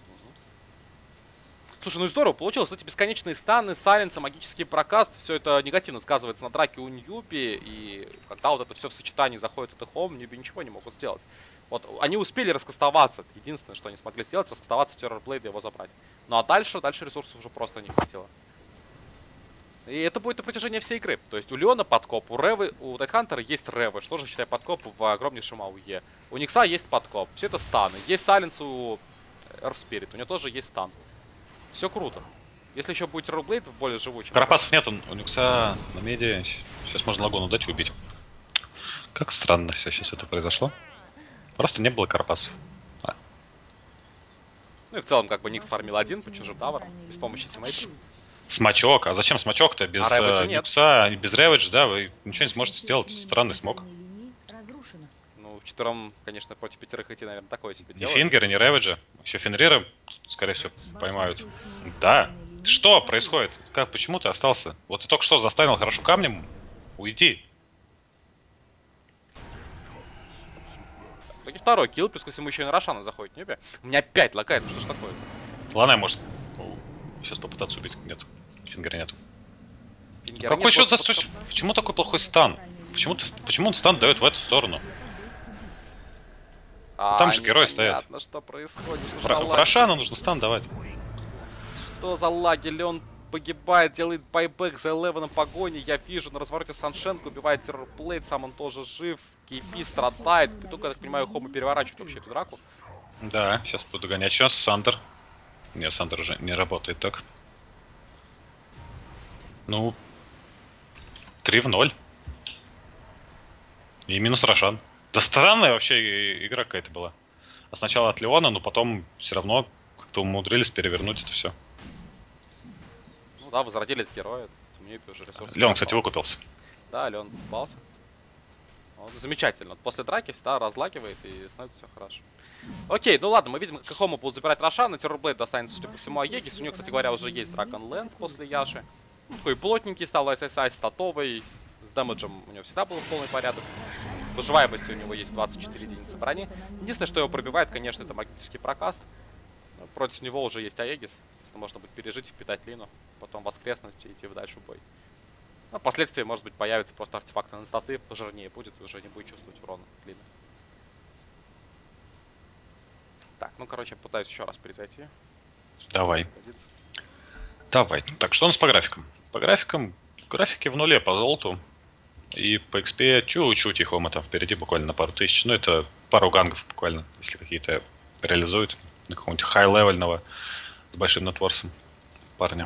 Слушай, ну и здорово получилось. Эти бесконечные станы, сайленсы, магический прокаст. Все это негативно сказывается на драке у Ньюби. И когда вот это все в сочетании заходит от Хом, Ньюби ничего не могут сделать. Вот они успели раскастоваться. Единственное, что они смогли сделать, раскастоваться в Террорблейд и его забрать. Ну а дальше, дальше ресурсов уже просто не хватило. И это будет на протяжении всей игры. То есть у Леона подкоп, у Ревы, у Тайтхантера есть Ревы, что же считай подкоп в огромнейшем АУЕ. У Никса есть подкоп, все это станы. Есть сайленс у Эрфспирит, у него тоже есть стан. Все круто. Если еще будет Террорблейд более живучим. Карапасов нет, он, у Никса на медиа. Сейчас можно Лагуну дать и убить. Как странно все сейчас это произошло. Просто не было Карапасов. А. Ну и в целом как бы Никс фармил один по чужим таверам, без помощи тиммейтов. Смачок. А зачем смачок-то? Без а Никса и без Рэвидж, да? Вы ничего не сможете сделать. Странный смог. Ну, вчетвером, конечно, против пятерых идти, наверное, такое себе Ни дело. Фингера, ни Рэвиджа. Еще Фенрира, скорее всего, поймают. Да. Что происходит? Как, почему ты остался? Вот ты только что застанил хорошо камнем. Уйди. Только второй килл, плюс ко всему еще и на Рошана заходит. Не, у меня опять лагает, что ж такое? Ладно, может сейчас попытаться убить. Нет, Фингера нет. Фингера Какой нет, счет за просто сто? Почему такой плохой стан? Почему, ты, почему он стан дает в эту сторону? А, Там же герои стоят. Непонятно, что происходит. Что В, ж за в лаги? Рошана нужно стан давать. Что за лаги? Леон погибает, делает байбек за Элевеном погони. Я вижу на развороте Саншенко, убивает террорплейт, сам он тоже жив. Кейпи страдает. И только, я так понимаю, Хома переворачивает вообще эту драку. Да, сейчас буду гонять. Сейчас Сандер. Нет, Сандер уже не работает так. Ну, три в ноль. И минус Рошан. Да странная вообще игра какая-то была. А сначала от Леона, но потом все равно как-то умудрились перевернуть это все. Ну да, возродились герои. Темнепи уже ресурсы. Леон, кстати, выкупился. Да, Леон попался. Он замечательно. После драки всегда разлагивает и становится все хорошо. Окей, ну ладно, мы видим, как Хома будут забирать Рошана. Террорблейд достанется, судя по всему, Аегис. У него, кстати говоря, уже есть Дракон Лэнс после Яши. Ну, такой плотненький стал, эс эс ай статовый. С дэмэджем у него всегда был полный порядок. Выживаемость у него есть двадцать четыре единицы брони. Единственное, что его пробивает, конечно, это магический прокаст. Против него уже есть Аегис. Естественно, можно будет пережить, впитать Лину. Потом воскресность и идти в дальше бой. Ну, впоследствии, может быть, появится просто артефакт на инстаты, пожирнее будет, и уже не будет чувствовать урона Лины. Так, ну, короче, пытаюсь еще раз перезайти. Давай. Давай. Так, что у нас по графикам? По графикам, графики в нуле по золоту. И по икс пи чуть-чуть их Хома там впереди буквально на пару тысяч. Ну, это пару гангов буквально, если какие-то реализуют. На какого-нибудь хай-левельного с большим нетворсом парня.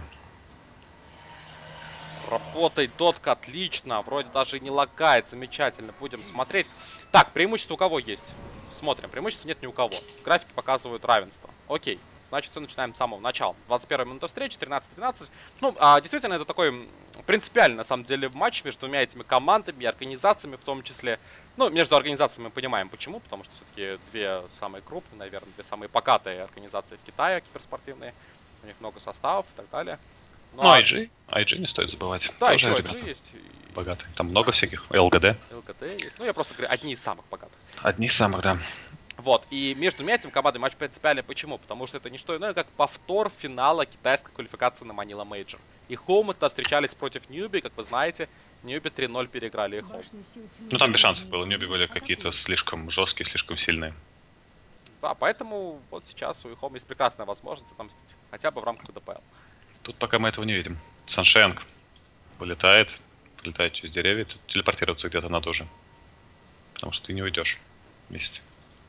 Работает дотка отлично. Вроде даже не лагает. Замечательно. Будем смотреть. Так, преимущество у кого есть? Смотрим. Преимущества нет ни у кого. Графики показывают равенство. Окей. Значит, все начинаем с самого начала. двадцать первая минута встречи, тринадцать тринадцать. Ну, а, действительно, это такой принципиальный, на самом деле, матч между двумя этими командами и организациями в том числе. Ну, между организациями мы понимаем почему. Потому что все-таки две самые крупные, наверное, две самые покатые организации в Китае, киберспортивные. У них много составов и так далее. Ну, ну ай джи. ай джи не стоит забывать. Да, тоже еще ай джи есть. Богатые. Там много всяких. эл джи ди. эл джи ди есть. Ну, я просто говорю, одни из самых богатых. Одни из самых, да. Вот, и между двумя этими командами матч принципиальный. Почему? Потому что это не что иное, как повтор финала китайской квалификации на Манила Мейджор. И Хоум-то встречались против Ньюби, как вы знаете. Ньюби три ноль переиграли и Хоум. Ну там без шансов было. Ньюби были какие-то слишком жесткие, слишком сильные. Да, поэтому вот сейчас у Хоум есть прекрасная возможность отомстить. Хотя бы в рамках ди пи эл. Тут пока мы этого не видим. Саншенк вылетает, прилетает через деревья. Тут телепортироваться где-то надо уже. Потому что ты не уйдешь вместе.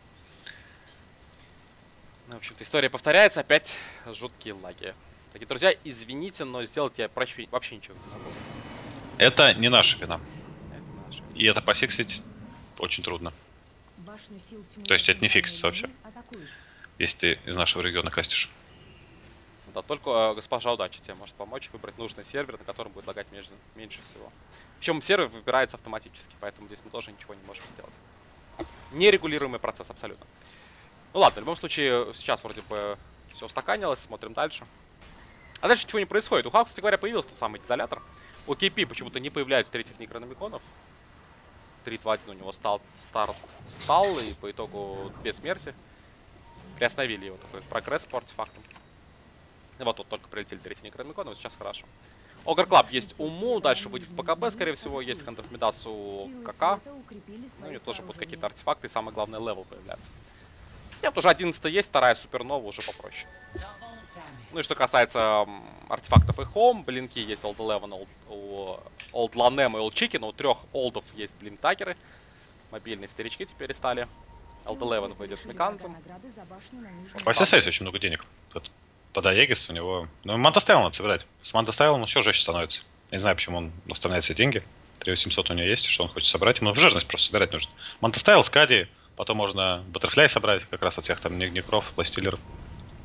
Ну, в общем-то, история повторяется. Опять жуткие лаги. Дорогие друзья, извините, но сделать я вообще, вообще ничего не могу. Это не наша вина. Это наша. И это пофиксить очень трудно. То есть это не фиксится вообще. Если ты из нашего региона кастишь. Да, только э, госпожа удачи тебе может помочь выбрать нужный сервер, на котором будет лагать между, меньше всего. Причем сервер выбирается автоматически, поэтому здесь мы тоже ничего не можем сделать. Нерегулируемый процесс абсолютно. Ну ладно, в любом случае, сейчас вроде бы все устаканилось, смотрим дальше. А дальше ничего не происходит. У Хау, кстати говоря, появился тот самый изолятор. У Кейпи почему-то не появляются третьих некрономиконов. три два один у него стал, старт стал, и по итогу две смерти. Приостановили его такой прогресс по артефактам. И вот тут только прилетели третий некрономикон, вот сейчас хорошо. Огр Клаб есть у Му, дальше выйдет в ПКБ, скорее всего, есть Хантер Медас у КК. Ну, у них тоже будут какие-то артефакты, и самое главное, левел появляться. Нет, уже одиннадцатая есть, вторая супернова уже попроще. Ну и что касается м, артефактов и Home, блинки есть Old Eleven, Old, Old Lanem и Old Chicken, у трех олдов есть блинтагеры. Мобильные старички теперь стали. Old Eleven выйдет меканцем. В эс эс эс очень много денег. Тут под Аегис у него... Ну, Мантастайл надо собирать. С Мантастайлом он еще жестче становится. Я не знаю, почему он оставляет все деньги. три восемьсот у него есть, что он хочет собрать. Ему в жирность просто собирать нужно. Мантастайл, Скади, потом можно Баттерфляй собрать, как раз от всех там некров, пластиллеров.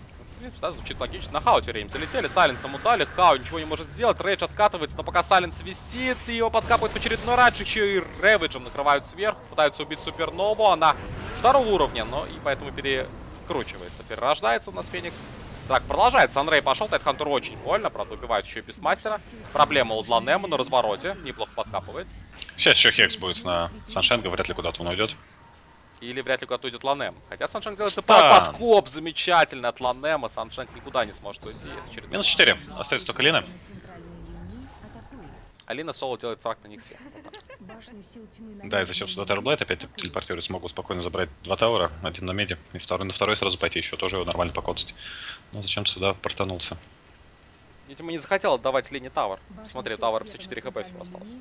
принципе, да, звучит логично. На Хау время залетели, Сайленсом удали, Хау ничего не может сделать, Рейдж откатывается, но пока Сайленс висит, и его подкапывает в очередной ранж, еще и Рэвиджем накрывают сверху, пытаются убить Супернову, она второго уровня, но и поэтому перекручивается, перерождается у нас Феникс. Так, продолжает, Санрей пошел, Тайтхантер очень больно, правда, убивают еще и Бисмастера. Проблема у Дланема на развороте, неплохо подкапывает. Сейчас еще Хекс будет на Саншенга, вряд ли куда-то он уйдет. Или вряд ли куда-то уйдет Ланем. Хотя Саншенг делает Стан. подкоп замечательный от Ланема. Саншенг никуда не сможет уйти. Минус четыре. Остается только Лина. Алина соло делает фраг на Никсе. Да, и зачем сюда Террорблейд опять телепортируется, смогу спокойно забрать два таура, один на меди, и второй на второй сразу пойти, еще тоже его нормально покоцать. Но зачем сюда портанулся? Видимо, не захотел отдавать Лине тавер. Смотри, тавер пятьдесят четыре хп всего остался.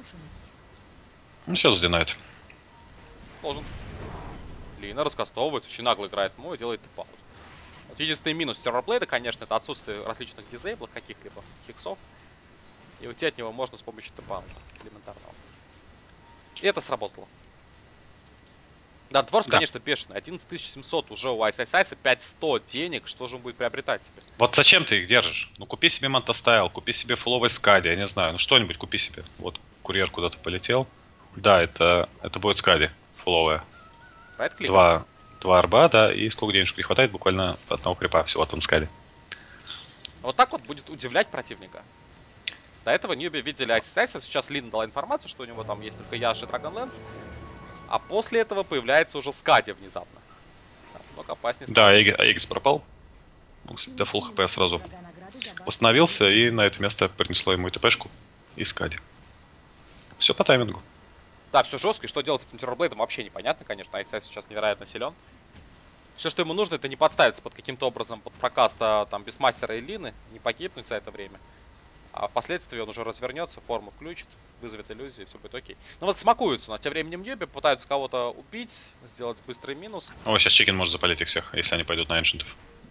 Ну, сейчас задинает. Должен. Лина раскастовывается, очень нагло играет мой, делает типаут. Вот единственный минус Террорблейда, конечно, это отсутствие различных дизейблов, каких-либо хиксов. И уйти от него можно с помощью типаута элементарного. И это сработало. Да, Дворс, да. конечно, бешеный. одиннадцать тысяч семьсот уже у Айс-Айс-Айса, пять сто денег. Что же он будет приобретать тебе? Вот зачем ты их держишь? Ну, купи себе Мантастайл, купи себе фуловый Скади, я не знаю. Ну, что-нибудь купи себе. Вот курьер куда-то полетел. Да, это, это будет Скади фуловая. Right-клик? Два, два арба, да, и сколько денежек не хватает, буквально одного крипа всего от Скади. Вот так вот будет удивлять противника. До этого Ньюби видели Айс-Айса, сейчас Лин дала информацию, что у него там есть только Яш и Драгонлэнс. А после этого появляется уже Скади внезапно. Да, много опаснее. Да, Аегис пропал. Ну, кстати, до фулл хп сразу восстановился, и на это место принесло ему и ТПшку, и Скади. Все по таймингу. Да, все жестко, и что делать с этим Террорблейдом вообще непонятно, конечно. Айс-Айс сейчас невероятно силен. Все, что ему нужно, это не подставиться под каким-то образом под прокаста там Бисмастера и Лины, не погибнуть за это время. А впоследствии он уже развернется, форму включит, вызовет иллюзии, все будет окей. Ну вот смакуются, но тем временем Ньюби пытаются кого-то убить, сделать быстрый минус. О, сейчас Чикен может запалить их всех, если они пойдут на эншентов.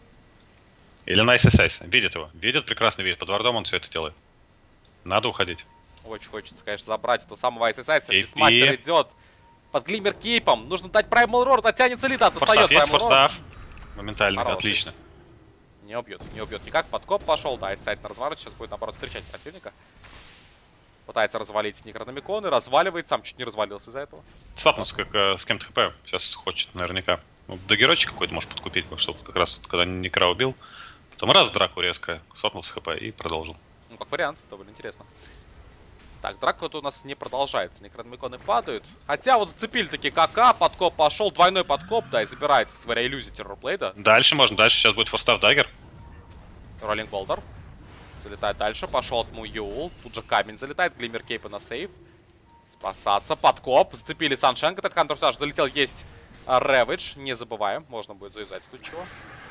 Или на Айс-Айс. Видит его. Видит, прекрасно видит. Под вардом он все это делает. Надо уходить. Очень хочется, конечно, забрать этого самого Айс-Айса. Бисмастер идет под Глиммер кейпом. Нужно дать Праймал Рор, дотянется Лита, достает Праймал Рор. Моментально, отлично. Не убьет, не убьет никак. Подкоп пошел, да, Айс-Айс на разворот. Сейчас будет, наоборот, встречать противника. Пытается развалить Некрономиконы, разваливает, сам чуть не развалился из-за этого. Свапнулся как э, с кем-то хп, сейчас хочет наверняка. Ну, до геройчик какой-то может подкупить, чтобы как раз вот, когда Некра убил. Потом раз драку резко, свапнулся хп и продолжил. Ну, как вариант, довольно интересно. Так, драка вот у нас не продолжается, Некрономиконы падают. Хотя вот зацепили такие КК, подкоп пошел, двойной подкоп, да, и забирает, кстати говоря, иллюзию Террорблейда. Дальше можно, дальше сейчас будет форстав даггер. Роллинг Болдер. Залетает дальше, пошел от Муюл. Тут же камень залетает, Глиммер Кейпа на сейв. Спасаться, подкоп. Зацепили Саншенга, этот Хантер Саш залетел, есть Рэвидж, не забываем, можно будет завязать в случае чего.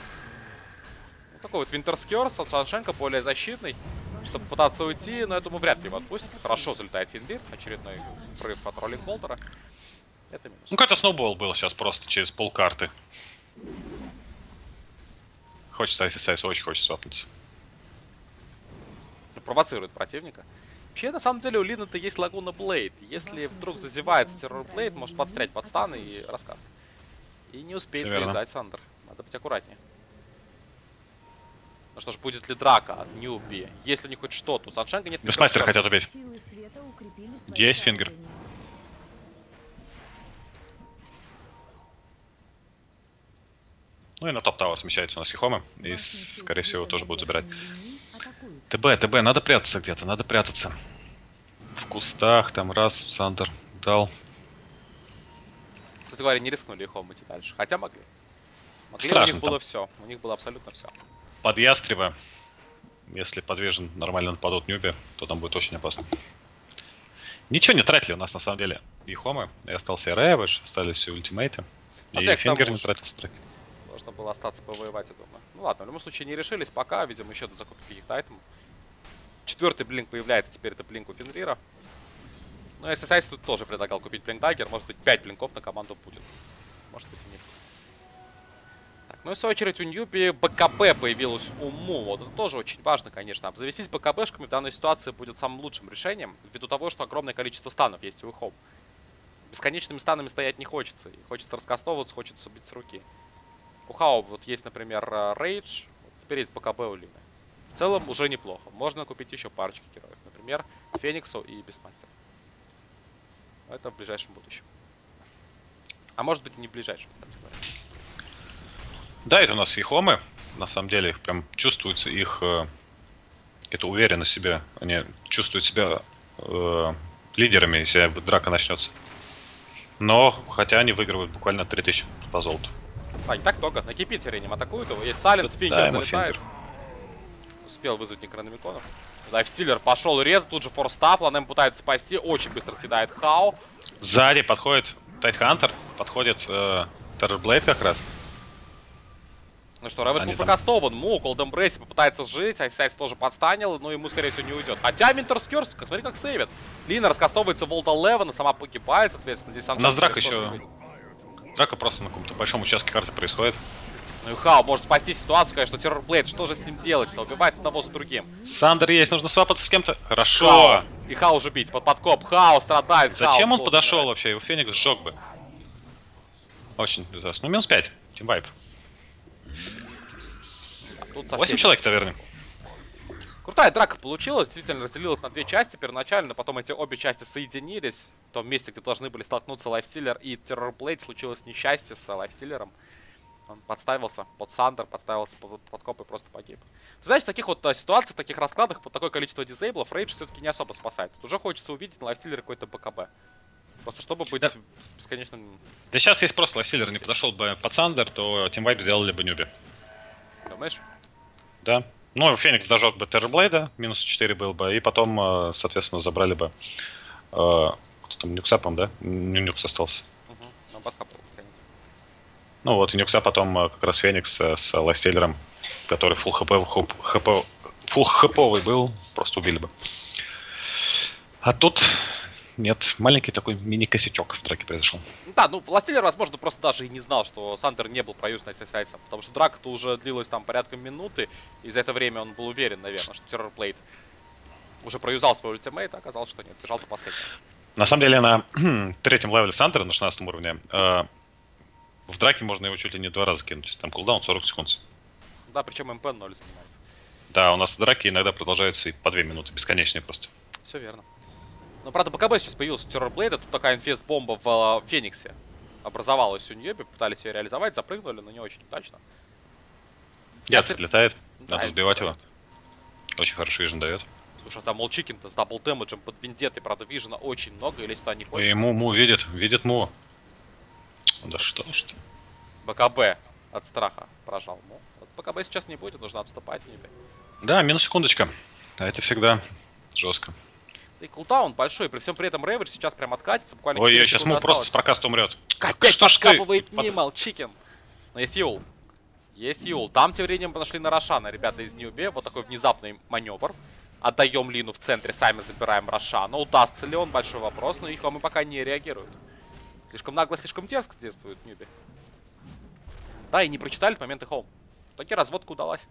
Ну, такой вот Винтерскерс от Саншенга, более защитный, чтобы пытаться уйти, но этому вряд ли его отпустят. Хорошо залетает Финбир, очередной прорыв от Роллинг Болдера. Это минус. Ну, какой-то сноубол был сейчас просто через полкарты. Хочется Айс-Айс, очень хочется свапнуться. Провоцирует противника. Вообще, на самом деле, у Лины-то есть Лагуна Блейд. Если вдруг зазевается Террорблейд, может подстрять под стан и раскаст. И не успеет Все завязать Сандер. Надо быть аккуратнее. Ну что ж, будет ли драка от Ньюби? Если у них хоть что-то, у Саншенга нет... Бисмастера хотят убить. Есть фингер. Ну и на топ-тауэр смещается у нас Хихома. И, скорее всего, тоже будут забирать. ТБ, ТБ, надо прятаться где-то, надо прятаться. В кустах, там раз, Сандер дал. Кстати говоря, не рискнули Хихома идти дальше. Хотя могли. Могли, Страшно у них было там. все. У них было абсолютно все. Под ястреба, если подвижен, нормально нападут Ньюби, то там будет очень опасно. Ничего не тратили у нас на самом деле. И Хомы, и остался и Рэвидж, остались все ультимейты. А и так, Фингер не же. тратился трек. Должно было остаться повоевать, я думаю. Ну ладно, в любом случае не решились пока. Видимо, еще до закупки каких-то айтемов. Четвертый блинк появляется, теперь это блинк у Фенрира. Ну, если Сайс тут тоже предлагал купить блинк даггер, может быть, пять блинков на команду будет. Может быть, и нет. Так, ну и в свою очередь у Ньюби БКБ появилась у Му. Вот это тоже очень важно, конечно. Обзавестись БКБшками в данной ситуации будет самым лучшим решением, ввиду того, что огромное количество станов есть у Ихом. Бесконечными станами стоять не хочется. И хочется раскастовываться, хочется бить с руки. У Хао вот есть, например, Рейдж. Теперь есть БКБ у Лины. В целом уже неплохо. Можно купить еще парочку героев. Например, Фениксу и Бисмастер. Это в ближайшем будущем. А может быть и не в ближайшем, кстати говоря. Да, это у нас и хомы. На самом деле, их прям чувствуется их э, это уверенность в себе. Они чувствуют себя э, лидерами, если драка начнется. Но, хотя они выигрывают буквально три тысячи по золоту. А, не так много. На Кипитере им атакуют его. Есть Сайленс, Фингер да, залетает. Фингер. Успел вызвать Некрономиконов. Лайфстиллер пошел рез, тут же форстаф. Ланем пытается спасти, очень быстро съедает Хау. Сзади подходит Тайтхантер, подходит э, Террорблейд как раз. Ну что, Рэвэш был Они там- прокастован. Му, Голден Брейси попытается жить. Айсайс тоже подстанил, но ему, скорее всего, не уйдет. Хотя Минтерс Кёрс, как смотри, как сейвит. Лина раскастовывается Волта Левана, сама погибает, соответственно. Здесь У нас драка тоже еще. будет. Драка просто на каком-то большом участке карты происходит. Ну и Хау может спасти ситуацию, конечно, Террорблейд. Что же с ним делать-то? Убивает одного с другим. Сандер есть, нужно свапаться с кем-то. Хорошо. Хау. И Хау уже бить. Под подкоп. Хау страдает. Зачем Хау он должен подошел умирать. вообще? Его Феникс сжег бы. Очень безопасно. Ну, минус пять. Тимвайп. Тут совсем восемь нет человек в смысла. таверне. Крутая драка получилась, действительно разделилась на две части первоначально, потом эти обе части соединились. В том месте, где должны были столкнуться Лайфстиллер и Террорблейд, случилось несчастье с Лайфстиллером. Он подставился под Сандер, подставился под подкоп и просто погиб. Ты знаешь, в таких вот а, ситуациях, в таких раскладах, под такое количество дизейблов, Рейдж все-таки не особо спасает. Тут уже хочется увидеть на Лайфстиллере какой-то БКБ. Просто чтобы быть Да. с бесконечным... Да сейчас, если просто Лайфстиллер не подошел бы под Сандер, то Тимвайп сделали бы нюби. Думаешь? Да. Ну, Феникс дожег бы Террорблейда, минус четыре был бы, и потом, э, соответственно, забрали бы... э, кто там, Нюксапом, да? Ню- Нюкс остался. Угу. Ну, подкапал, наконец. Ну вот, и Нюкса потом э, как раз Феникс э, с Лайфстиллером, который фулл хп, хп, фулл хповый был, просто убили бы. А тут... Нет, маленький такой мини-косячок в драке произошел. Да, ну, Лайфстиллер, возможно, просто даже и не знал, что Сандер не был проюзной сисайсом. Потому что драка-то уже длилась там порядка минуты, и за это время он был уверен, наверное, что Террорблейд уже проюзал свой ультимейт, а оказалось, что нет, держал до последнего. На самом деле, на третьем левеле Сандера, на шестнадцатом уровне, э, в драке можно его чуть ли не два раза кинуть. Там кулдаун сорок секунд. Да, причем МП ноль занимает. Да, у нас драки иногда продолжаются и по две минуты, бесконечные просто. Все верно. Но, правда, БКБ сейчас появился у Террорблейда. Тут такая инфест-бомба в э, Фениксе образовалась у Ньюби. Пытались ее реализовать, запрыгнули, но не очень удачно. Яд Если- прилетает, Да, надо это сбивать всё его. Очень хороший вижен дает. Слушай, там Молчикин-то с дабл дэмэджем под виндетой, правда, вижена очень много, или сюда не И хочется. Му, Му видит, видит Му. Да что ж ты. БКБ от страха прожал. Ну, вот БКБ сейчас не будет, нужно отступать Ньюби. Да, минус секундочка. А это всегда жестко. Да и кулдаун большой, при всем при этом Рейвер сейчас прям откатится, буквально Ой, четыре сейчас секунды Му просто осталось. с прокаста умрет. Опять Что ж ты? подкапывает Под- мимо Молчикин. Но есть Юл. Есть Юл. Там тем временем нашли на Рошана, ребята из Ньюби. Вот такой внезапный маневр. Отдаем Лину в центре, сами забираем Рошана. Удастся ли он? Большой вопрос, но их мы пока не реагируют. Слишком нагло, слишком дерзко действует Ньюби. Да, и не прочитали в момент и хоум. В итоге разводка удалась.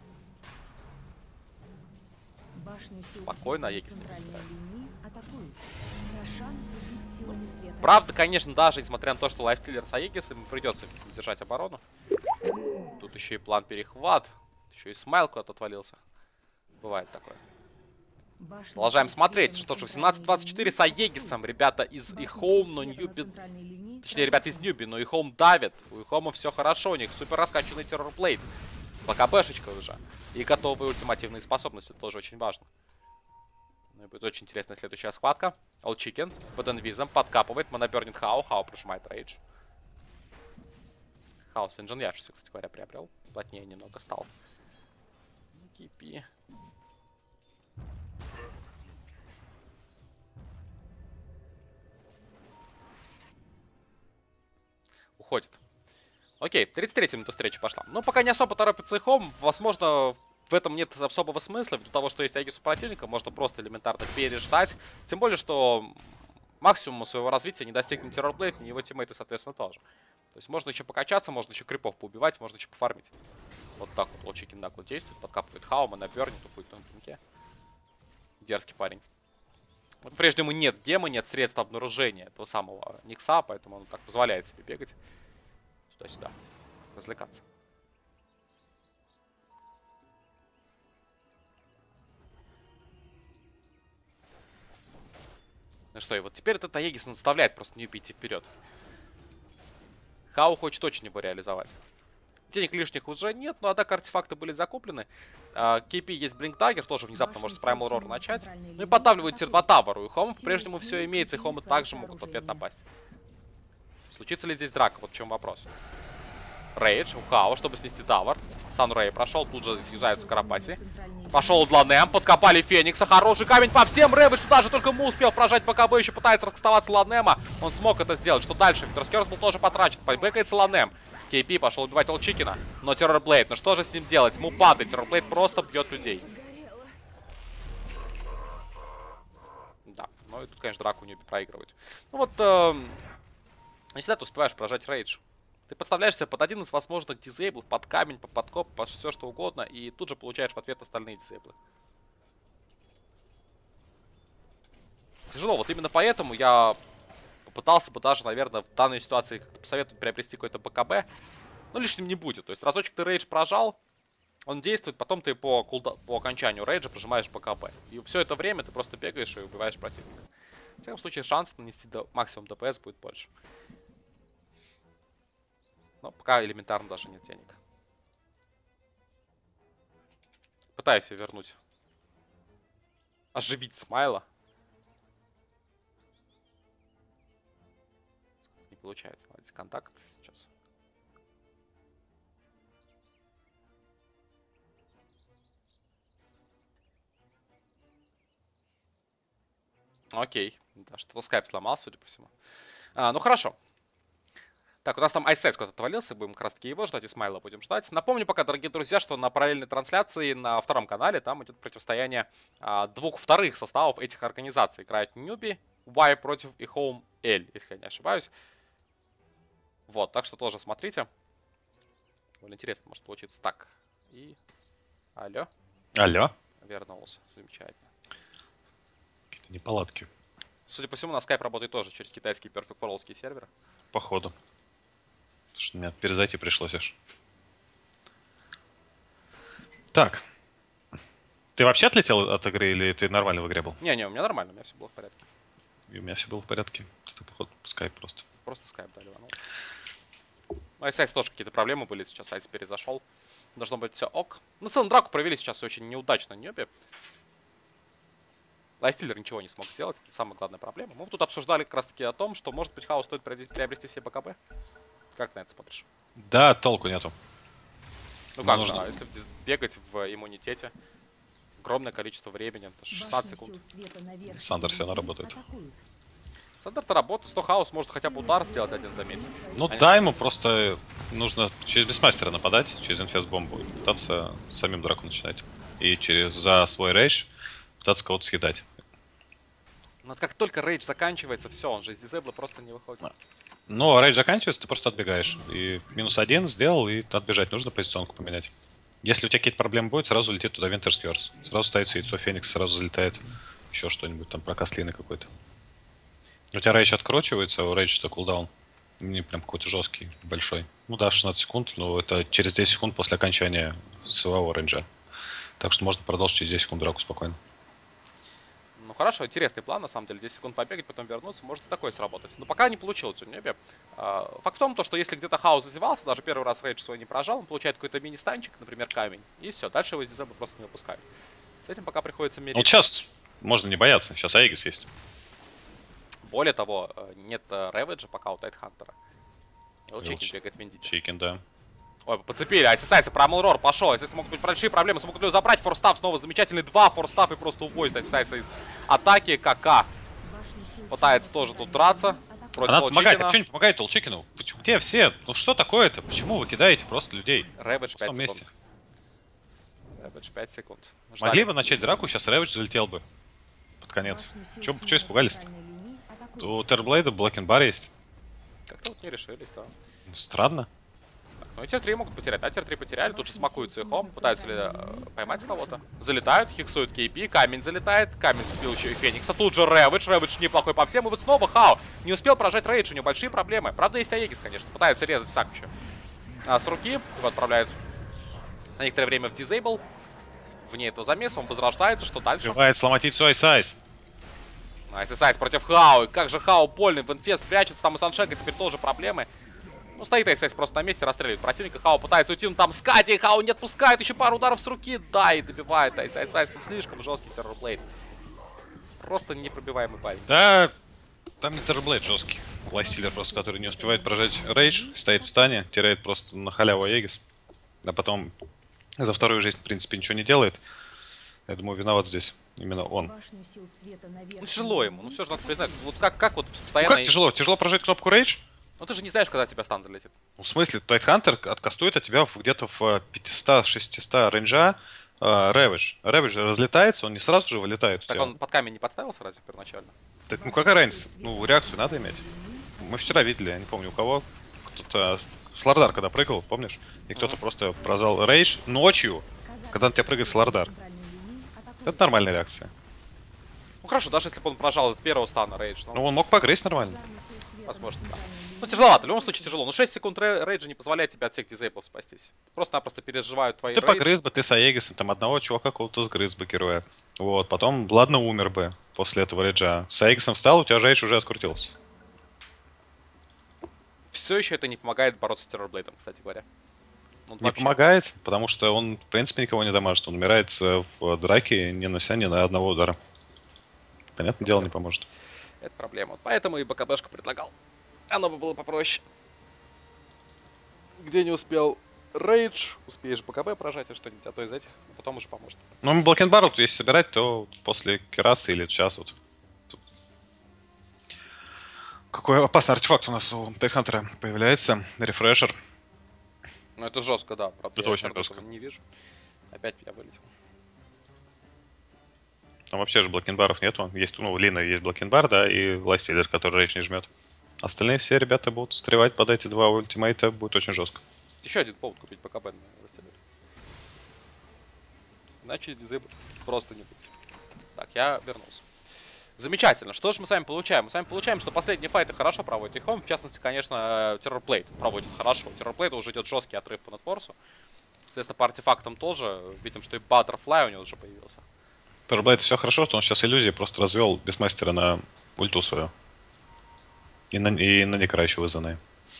Башню сил Спокойно, света Аегис не центральной вызывает. линии атакуют. Рошан убит силами света. Правда, конечно, даже несмотря на то, что Лайфстиллер с Аегисом, ему придется держать оборону. Тут еще и план перехват. Еще и Смайл куда-то отвалился. Бывает такое. Башню Продолжаем сил смотреть. света Что ж, на восемнадцать двадцать четыре с Аегисом. Ребята из Башню Ихоум, сил но света на Ньюби... центральной линии Точнее, ребята из Ньюби, но Ихоум давит. У Ихоума все хорошо. У них супер раскачанный террорблейд. С ПКБшечкой уже. И готовые ультимативные способности. Тоже очень важно. Ну и будет очень интересная следующая схватка. Олчикен под инвизом подкапывает. Монобернит Хау. Хау прожимает рейдж. Хау с инженер, кстати говоря, приобрел. Плотнее немного стал. Кипи. Уходит. Окей, тридцать третья минута встречи пошла. Но пока не особо торопится Ихом. Возможно, в этом нет особого смысла. Ввиду того, что есть Аегис у противника, можно просто элементарно переждать. Тем более, что максимуму своего развития не достигнет Террорблейд, ни его тиммейты, соответственно, тоже. То есть можно еще покачаться, можно еще крипов поубивать, можно еще пофармить. Вот так вот Лочикин нагло действует, подкапывает Хаума, набернет, тупует на пинке. Дерзкий парень. По-прежнему нет гема, нет средств обнаружения этого самого Никса, поэтому он так позволяет себе бегать туда-сюда, развлекаться. что, и вот теперь этот Аегис наставляет просто Ньюби идти вперед. Хау хочет очень его реализовать. Денег лишних уже нет, но атака артефакты были закуплены. кей пи есть Блинк Даггер, тоже внезапно может с Primal Roar начать. Ну и подтавливают тир два Тавару. И Хома по-прежнему все имеется, и Хомы также могут в ответ напасть. Случится ли здесь драка? Вот в чем вопрос. Рейдж у Хао, чтобы снести Тавар. Санрей прошел, тут же юзаются Карапаси. Пошел Ладнем, подкопали Феникса. Хороший камень по всем. Рэвидж туда же только Му успел прожать, пока бы еще пытается раскастоваться Ладнема. Он смог это сделать. Что дальше? Фитерскерс был тоже потрачен. Бэкается Ладнем. кей пи пошел убивать Олчикина. Но Террорблейд, ну что же с ним делать? Му падает. Террорблейд просто бьет людей. Да, ну и тут, конечно, драку не проигрывают. Ну вот, э, не всегда ты успеваешь прожать рейдж. Ты подставляешься под один из возможных дизейблов, под камень, под подкоп, под все что угодно, и тут же получаешь в ответ остальные дизейблы. Тяжело, вот именно поэтому я попытался бы даже, наверное, в данной ситуации посоветовать приобрести какой-то БКБ. Но лишним не будет. То есть разочек ты рейдж прожал, он действует, потом ты по, кулда... по окончанию рейджа прожимаешь БКБ. И все это время ты просто бегаешь и убиваешь противника. В всяком случае, шанс нанести до... максимум ДПС будет больше. Но пока элементарно даже нет денег. Пытаюсь ее вернуть. Оживить Смайла. Не получается. Давайте контакт сейчас. Окей. Да, что-то скайп сломался, судя по всему. А, ну хорошо. Так, у нас там Айсайс куда-то отвалился, будем как раз таки его ждать, и Смайла будем ждать. Напомню пока, дорогие друзья, что на параллельной трансляции на втором канале там идет противостояние а, двух вторых составов этих организаций. Играют Ньюби, Y против и Home L, если я не ошибаюсь. Вот, так что тоже смотрите. Довольно интересно может получиться. Так, и... Алло. Алло. Вернулся, замечательно. Какие-то неполадки. Судя по всему, на скайп работает тоже через китайские Perfect Worldские серверы. Походу. Что мне перезайти пришлось аж. Так. Ты вообще отлетел от игры или ты нормально в игре был? Не-не, у меня нормально, у меня все было в порядке. И у меня все было в порядке. Это, походу, скайп просто. Просто скайп дали. Ну, Айсайс тоже какие-то проблемы были, сейчас Айс перезашел. Должно быть все ок. Ну, в целом драку провели сейчас очень неудачно Ньюби. Лайстиллер ничего не смог сделать, это самая главная проблема. Мы тут обсуждали как раз таки о том, что может быть Хаос стоит приобрести себе БКБ. Как ты на это смотришь? Да, толку нету. Ну как нужно... же, если бегать в иммунитете, огромное количество времени, шестнадцать секунд. Сандер все равно работает. Сандер-то работает, сто Хаос может хотя бы удар сделать один за месяц. Ну Они... да, ему просто нужно через Бестмастера нападать, через инфест-бомбу, и пытаться самим драку начинать. И через за свой рейдж пытаться кого-то съедать. Но как только рейдж заканчивается, все, он же из дизейбла просто не выходит. Ну, а рейдж заканчивается, ты просто отбегаешь. И минус один сделал, и отбежать. Нужно позиционку поменять. Если у тебя какие-то проблемы будут, сразу летит туда Винтерскерс. Сразу ставится яйцо Феникс, сразу залетает еще что-нибудь, там прокаст Лины какой-то. У тебя рейдж откручивается, а у рейдж-то кулдаун. Не прям какой-то жесткий, большой. Ну да, шестнадцать секунд, но это через десять секунд после окончания своего рейнджа. Так что можно продолжить через десять секунд драку спокойно. Ну хорошо, интересный план, на самом деле. десять секунд побегать, потом вернуться, может и такое сработать. Но пока не получилось у Ньюби. А, факт в том, что если где-то Хаус зазевался, даже первый раз рейдж свой не прожал, он получает какой-то мини-станчик, например, камень. И все, дальше его из дизайна просто не выпускают. С этим пока приходится мириться. Вот сейчас можно не бояться, сейчас Аегис есть. Более того, нет Рэвиджа пока у Тайтхантера. И вот Чикен бегает в Виндите. Чикен, да. Ой, подцепили. Айсайса, Primal Roar пошел. Айсайса могут быть большие проблемы. Смогут ли его забрать? Форстав снова замечательный. Два форстав и просто увозит Айсайса из атаки. КК пытается тоже тут драться. Она помогает. А что не помогает Толчикину? Где все? Ну что такое-то? Почему вы кидаете просто людей? Рэвидж пять секунд. Рэвидж пять секунд. Ждали. Могли бы начать драку, сейчас Рэвидж залетел бы. Под конец. Че испугались-то? У Терблейда блокинг-бар есть. Как-то вот не решились, да. Странно. Ну и тир три могут потерять, а тир три потеряли, тут же смакуются и хом, пытаются ли э, поймать кого-то. Залетают, хиксуют кей пи, камень залетает, камень сбил еще и Феникса, тут же Рэвидж, Рэвидж неплохой по всем, и вот снова Хау не успел прожать рейдж, у него большие проблемы. Правда, есть Аегис, конечно, пытается резать так еще. А с руки его отправляют на некоторое время в дизейбл, вне этого замеса, он возрождается, что дальше? Успевает сломать яйцо Айсайс. Найс Сайс против Хау. Как же Хау больный. В инфест прячется. Там и Саншека теперь тоже проблемы. Ну, стоит Айсайс просто на месте, расстреливает противника. Хау пытается уйти, но там Скати. Хау не отпускает. Еще пару ударов с руки. Да, и добивает Айсайс. Ну, слишком жесткий террорблейд. Просто непробиваемый парень. Да, там не террорблейд жесткий. Лайстиллер просто, который не успевает прожать рейдж, стоит в стане, теряет просто на халяву Аегис. А потом за вторую жизнь, в принципе, ничего не делает. Я думаю, виноват здесь именно он. Ну, тяжело ему, ну все же надо признать. Вот как, как вот Ну постоянно... как тяжело? Тяжело прожать кнопку рейдж? Ну ты же не знаешь, когда тебя стан залетит. Ну, в смысле, Тайтхантер откастует от тебя где-то в пятьсот-шестьсот рейнджа Рэвидж. Рэвидж разлетается, он не сразу же вылетает. Так он под камень не подставился разве первоначально? Так, ну какая разница? Ну, реакцию надо иметь. Мы вчера видели, я не помню у кого, кто-то... Слардар когда прыгал, помнишь? И кто-то mm-hmm. просто прозал рейдж ночью, когда на тебя прыгает Слардар. Это нормальная реакция. Ну хорошо, даже если бы он прожал от первого стана рейдж. Ну, ну он мог погрейс нормально. Возможно, да. Ну, тяжеловато, в любом случае тяжело. Ну, шесть секунд рейджа не позволяет тебе от всех дизейблов спастись. Просто-напросто переживают твои Ты рейдж. погрыз бы, ты с Аегисом, там одного чувака какого-то сгрыз бы героя. Вот, потом, ладно, умер бы после этого рейджа. С Аегисом встал, у тебя рейдж уже открутился. Все еще это не помогает бороться с террорблейдом, кстати говоря. Он не вообще... помогает, потому что он, в принципе, никого не дамажит. Он умирает в драке, не нося ни на одного удара. Понятное дело, не поможет. Это проблема. Поэтому и БКБшку предлагал. Оно бы было попроще. Где не успел рейдж, успеешь БКБ прожать или что-нибудь, а то из этих, потом уже поможет. Ну, Блокенбар, вот, если собирать, то после Кераса или сейчас вот. Тут... Какой опасный артефакт у нас у Тайтхантера появляется. Рефрешер. Ну, это жестко, да. Правда, это очень жестко. Не вижу. Опять я вылетел. Там вообще же блокенбаров нету. Есть, ну, Лина есть блокенбар, да, и Лайстиллер, который рейдж не жмет. Остальные все ребята будут встревать под эти два ультимейта, будет очень жестко. Еще один повод купить БКБ на Лайстиллере. Иначе дизейбл просто не будет. Так, я вернулся. Замечательно. Что же мы с вами получаем? Мы с вами получаем, что последние файты хорошо проводит Ихом. В частности, конечно, Террорблейд проводит хорошо. Террорблейд уже идет жесткий отрыв по нетфорсу. Соответственно, по артефактам тоже. Видим, что и Баттерфлай у него уже появился. Террорблейд все хорошо, что он сейчас иллюзии просто развел без мастера на ульту свою. И на, и на Некра еще вызванные.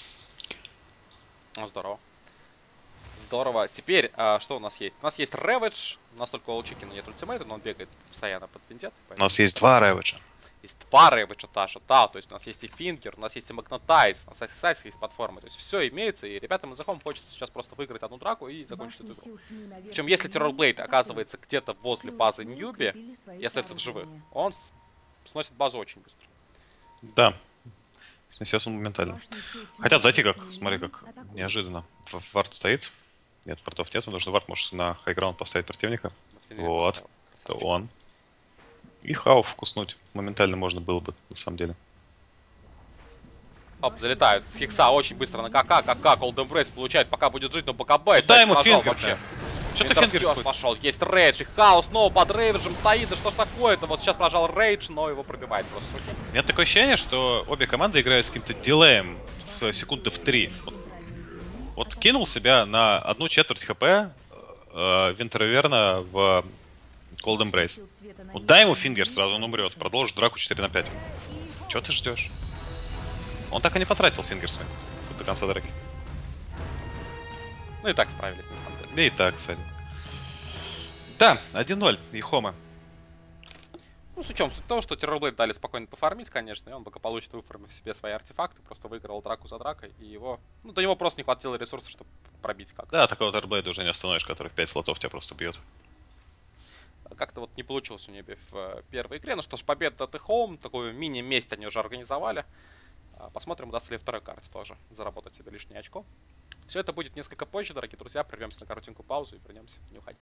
Ну, здорово. Здорово. Теперь, а, что у нас есть? У нас есть Рэвидж. У нас только у Олчикина нет ультимейта, но он бегает постоянно под виндет. У нас есть два Рэвиджа. Есть два Рэвиджа даже, да. То есть у нас есть и Финкер, у нас есть и Магнатайз, у нас есть Сайс, есть платформы. То есть все имеется, и ребятам из Захом хочется сейчас просто выиграть одну драку и закончить эту игру. Причем, если Террорблейд оказывается где-то возле базы Ньюби и остается в живых, он сносит базу очень быстро. Да. Снесется он моментально. Хотят зайти как, смотри, как неожиданно. Вард стоит. Нет, вартов нету, нужно вард, может на хайграунд поставить противника. Вот, это он. И Хау вкуснуть моментально можно было бы, на самом деле. Оп, залетают с Хикса очень быстро на КК, КК, Cold Embrace получает, пока будет жить, но БКБ, дай ему фингер вообще. Что ты фингер пошел, есть рейдж, и Хаос снова под рейджем стоит, да что ж такое-то, вот сейчас прожал рейдж, но его пробивает просто. У меня такое ощущение, что обе команды играют с каким-то дилеем в секунды в три. Вот, вот кинул себя на одну четверть хп э, Винтерверна в Cold Embrace. Вот дай ему фингер сразу, он умрет, продолжит драку четыре на пять. Чего ты ждешь? Он так и не потратил фингер свой до конца драки. Ну и так справились, на самом деле. И так, кстати. Да, один ноль, Ихома. Ну, с учетом суть того, что Террорблейд дали спокойно пофармить, конечно, и он благополучно выфармив себе свои артефакты, просто выиграл драку за дракой, и его... Ну, до него просто не хватило ресурсов, чтобы пробить как-то. Да, такого Террорблейда уже не остановишь, который в пять слотов тебя просто бьет. Как-то вот не получилось у Неби в первой игре. Ну что ж, победа от Ихом, такую мини-месть они уже организовали. Посмотрим, удастся ли второй карте тоже заработать себе лишнее очко. Все это будет несколько позже, дорогие друзья. Прервемся на коротенькую паузу и вернемся. Не уходите.